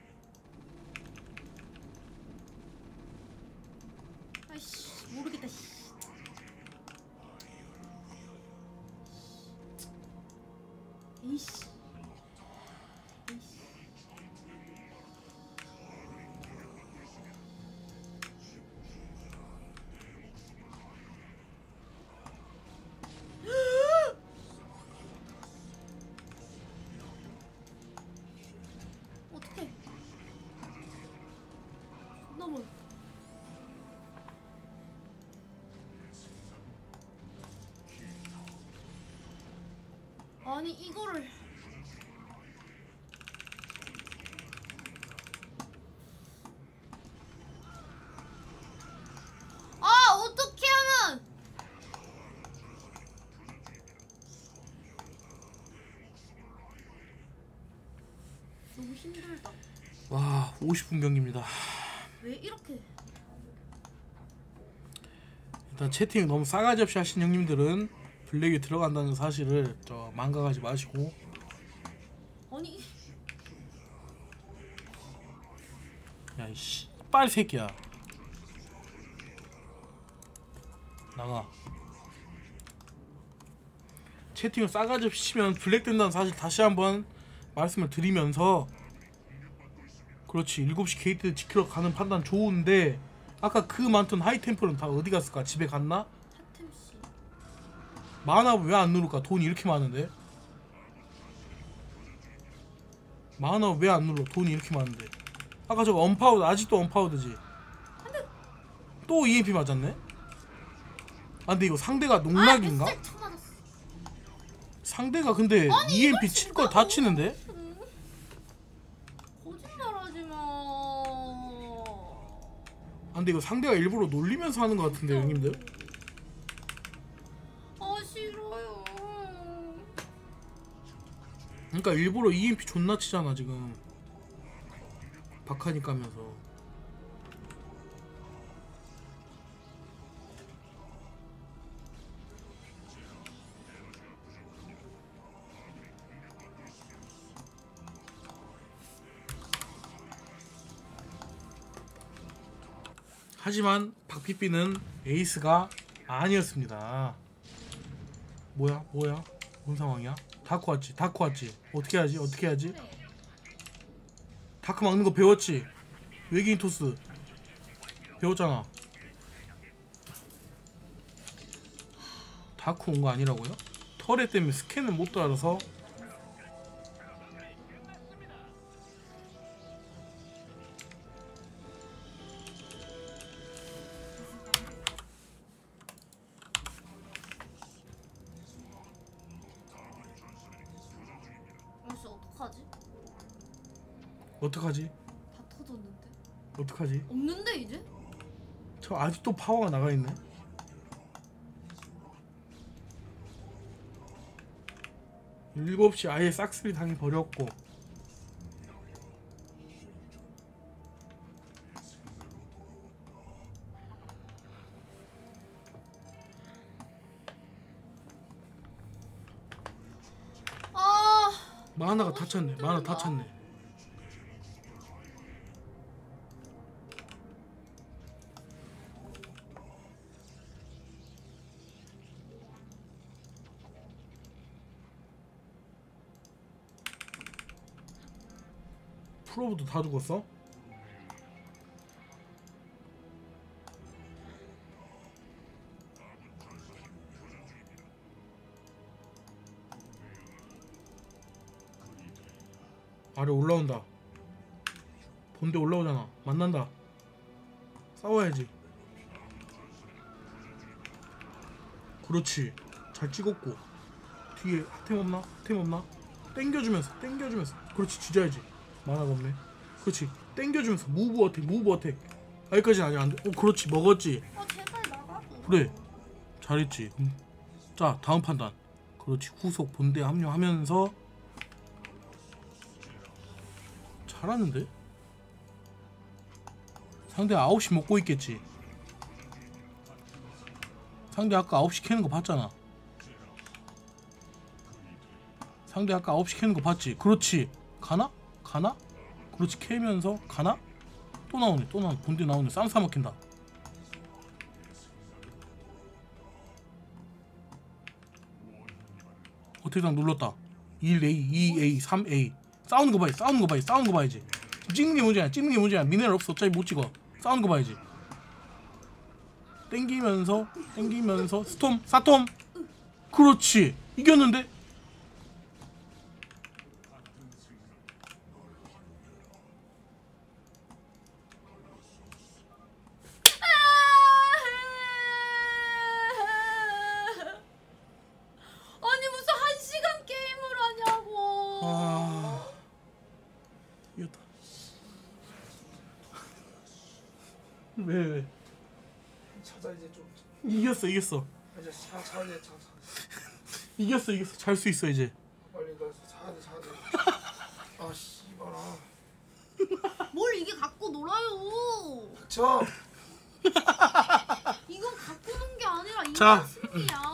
아이씨, 모르겠다. 씨. 이씨. 어떡해. 너무. 아니 이거를. 아, 어떻게 하면. 너무 힘들다. 와 50분 경기입니다. 왜 이렇게. 일단 채팅 너무 싸가지 없이 하신 형님들은 블랙에 들어간다는 사실을 망각하지 마시고. 아니 야 이씨 빨 새끼야 나가. 채팅을 싸가지 없이 치면 블랙 된다는 사실 다시 한번 말씀을 드리면서. 그렇지 7시 게이트 지키러 가는 판단 좋은데 아까 그 많던 하이템플은 다 어디 갔을까? 집에 갔나? 핫템씨. 만화 왜 안 누를까? 돈이 이렇게 많은데. 만화 왜 안 눌러? 돈이 이렇게 많은데. 아까 저거 언파우드 아직도 언파우드지. 또 EMP 맞았네. 아 근데 이거 상대가 농락인가? 아, 쳐 맞았어. 상대가 근데 아니, EMP 이거 칠 걸 다 치는데? 거짓말하지 마. 아 근데 이거 상대가 일부러 놀리면서 하는 것 같은데 형님들? 아, 싫어요. 그러니까 일부러 EMP 존나 치잖아 지금. 박하니 까면서. 하지만 박피삐는 에이스가 아니었습니다. 뭐야? 뭔 상황이야? 다크 왔지? 어떻게 하지? 다크 막는 거 배웠지? 외계인 토스 배웠잖아. 다크 온 거 아니라고요? 터렛 때문에 스캔을 못 따라서. 아씨, 어떡하지? 어떡하지? 다 터졌는데. 어떡하지? 없는데 이제? 저 아직도 파워가 나가있네. 7시 아예 싹쓸이 당해 버렸고. 아 만화가 다 찼네. 만화 다 찼네. 프로브도 다 죽었어? 아래 올라온다. 본대 올라오잖아. 만난다. 싸워야지. 그렇지. 잘 찍었고. 뒤에 템 없나? 템 없나? 땡겨주면서 땡겨주면서. 그렇지. 지져야지. 만화가 없네. 그렇지. 땡겨주면서 무브 어택 무브 어택. 여기까지는 아직 안돼. 그렇지. 먹었지. 제발 나가줘. 그래. 잘했지. 자 다음 판단. 그렇지. 후속 본대 합류하면서. 잘하는데? 상대 9시 먹고 있겠지. 상대 아까 9시 캐는 거 봤잖아. 상대 아까 9시 캐는 거 봤지. 그렇지. 가나? 가나? 그렇지. 캐면서 가나? 또 나오네. 또 나오네. 본대 나오네. 쌈싸 먹힌다. 어택당 눌렀다. 1A, 2A, 3A. 싸우는 거 봐야지. 싸우는 거 봐야지. 싸우는 거 봐야지. 찍는 게 문제야. 찍는 게 문제야. 미네랄 없어. 어차피 못 찍어. 싸우는 거 봐야지. 땡기면서 땡기면서 스톰 사톰. 그렇지. 이겼는데. 아니 무슨 1시간 게임을 하냐고. 아 이겼다. 왜? 찾아 이제 좀. 이겼어. 이제 자야 돼. 이겼어. 잘 수 있어 이제. 빨리 가서 자야 돼. 아 씨발아. 뭘 이게 갖고 놀아요. 저. 이건 갖고 논 게 아니라 자. 인간 승리야.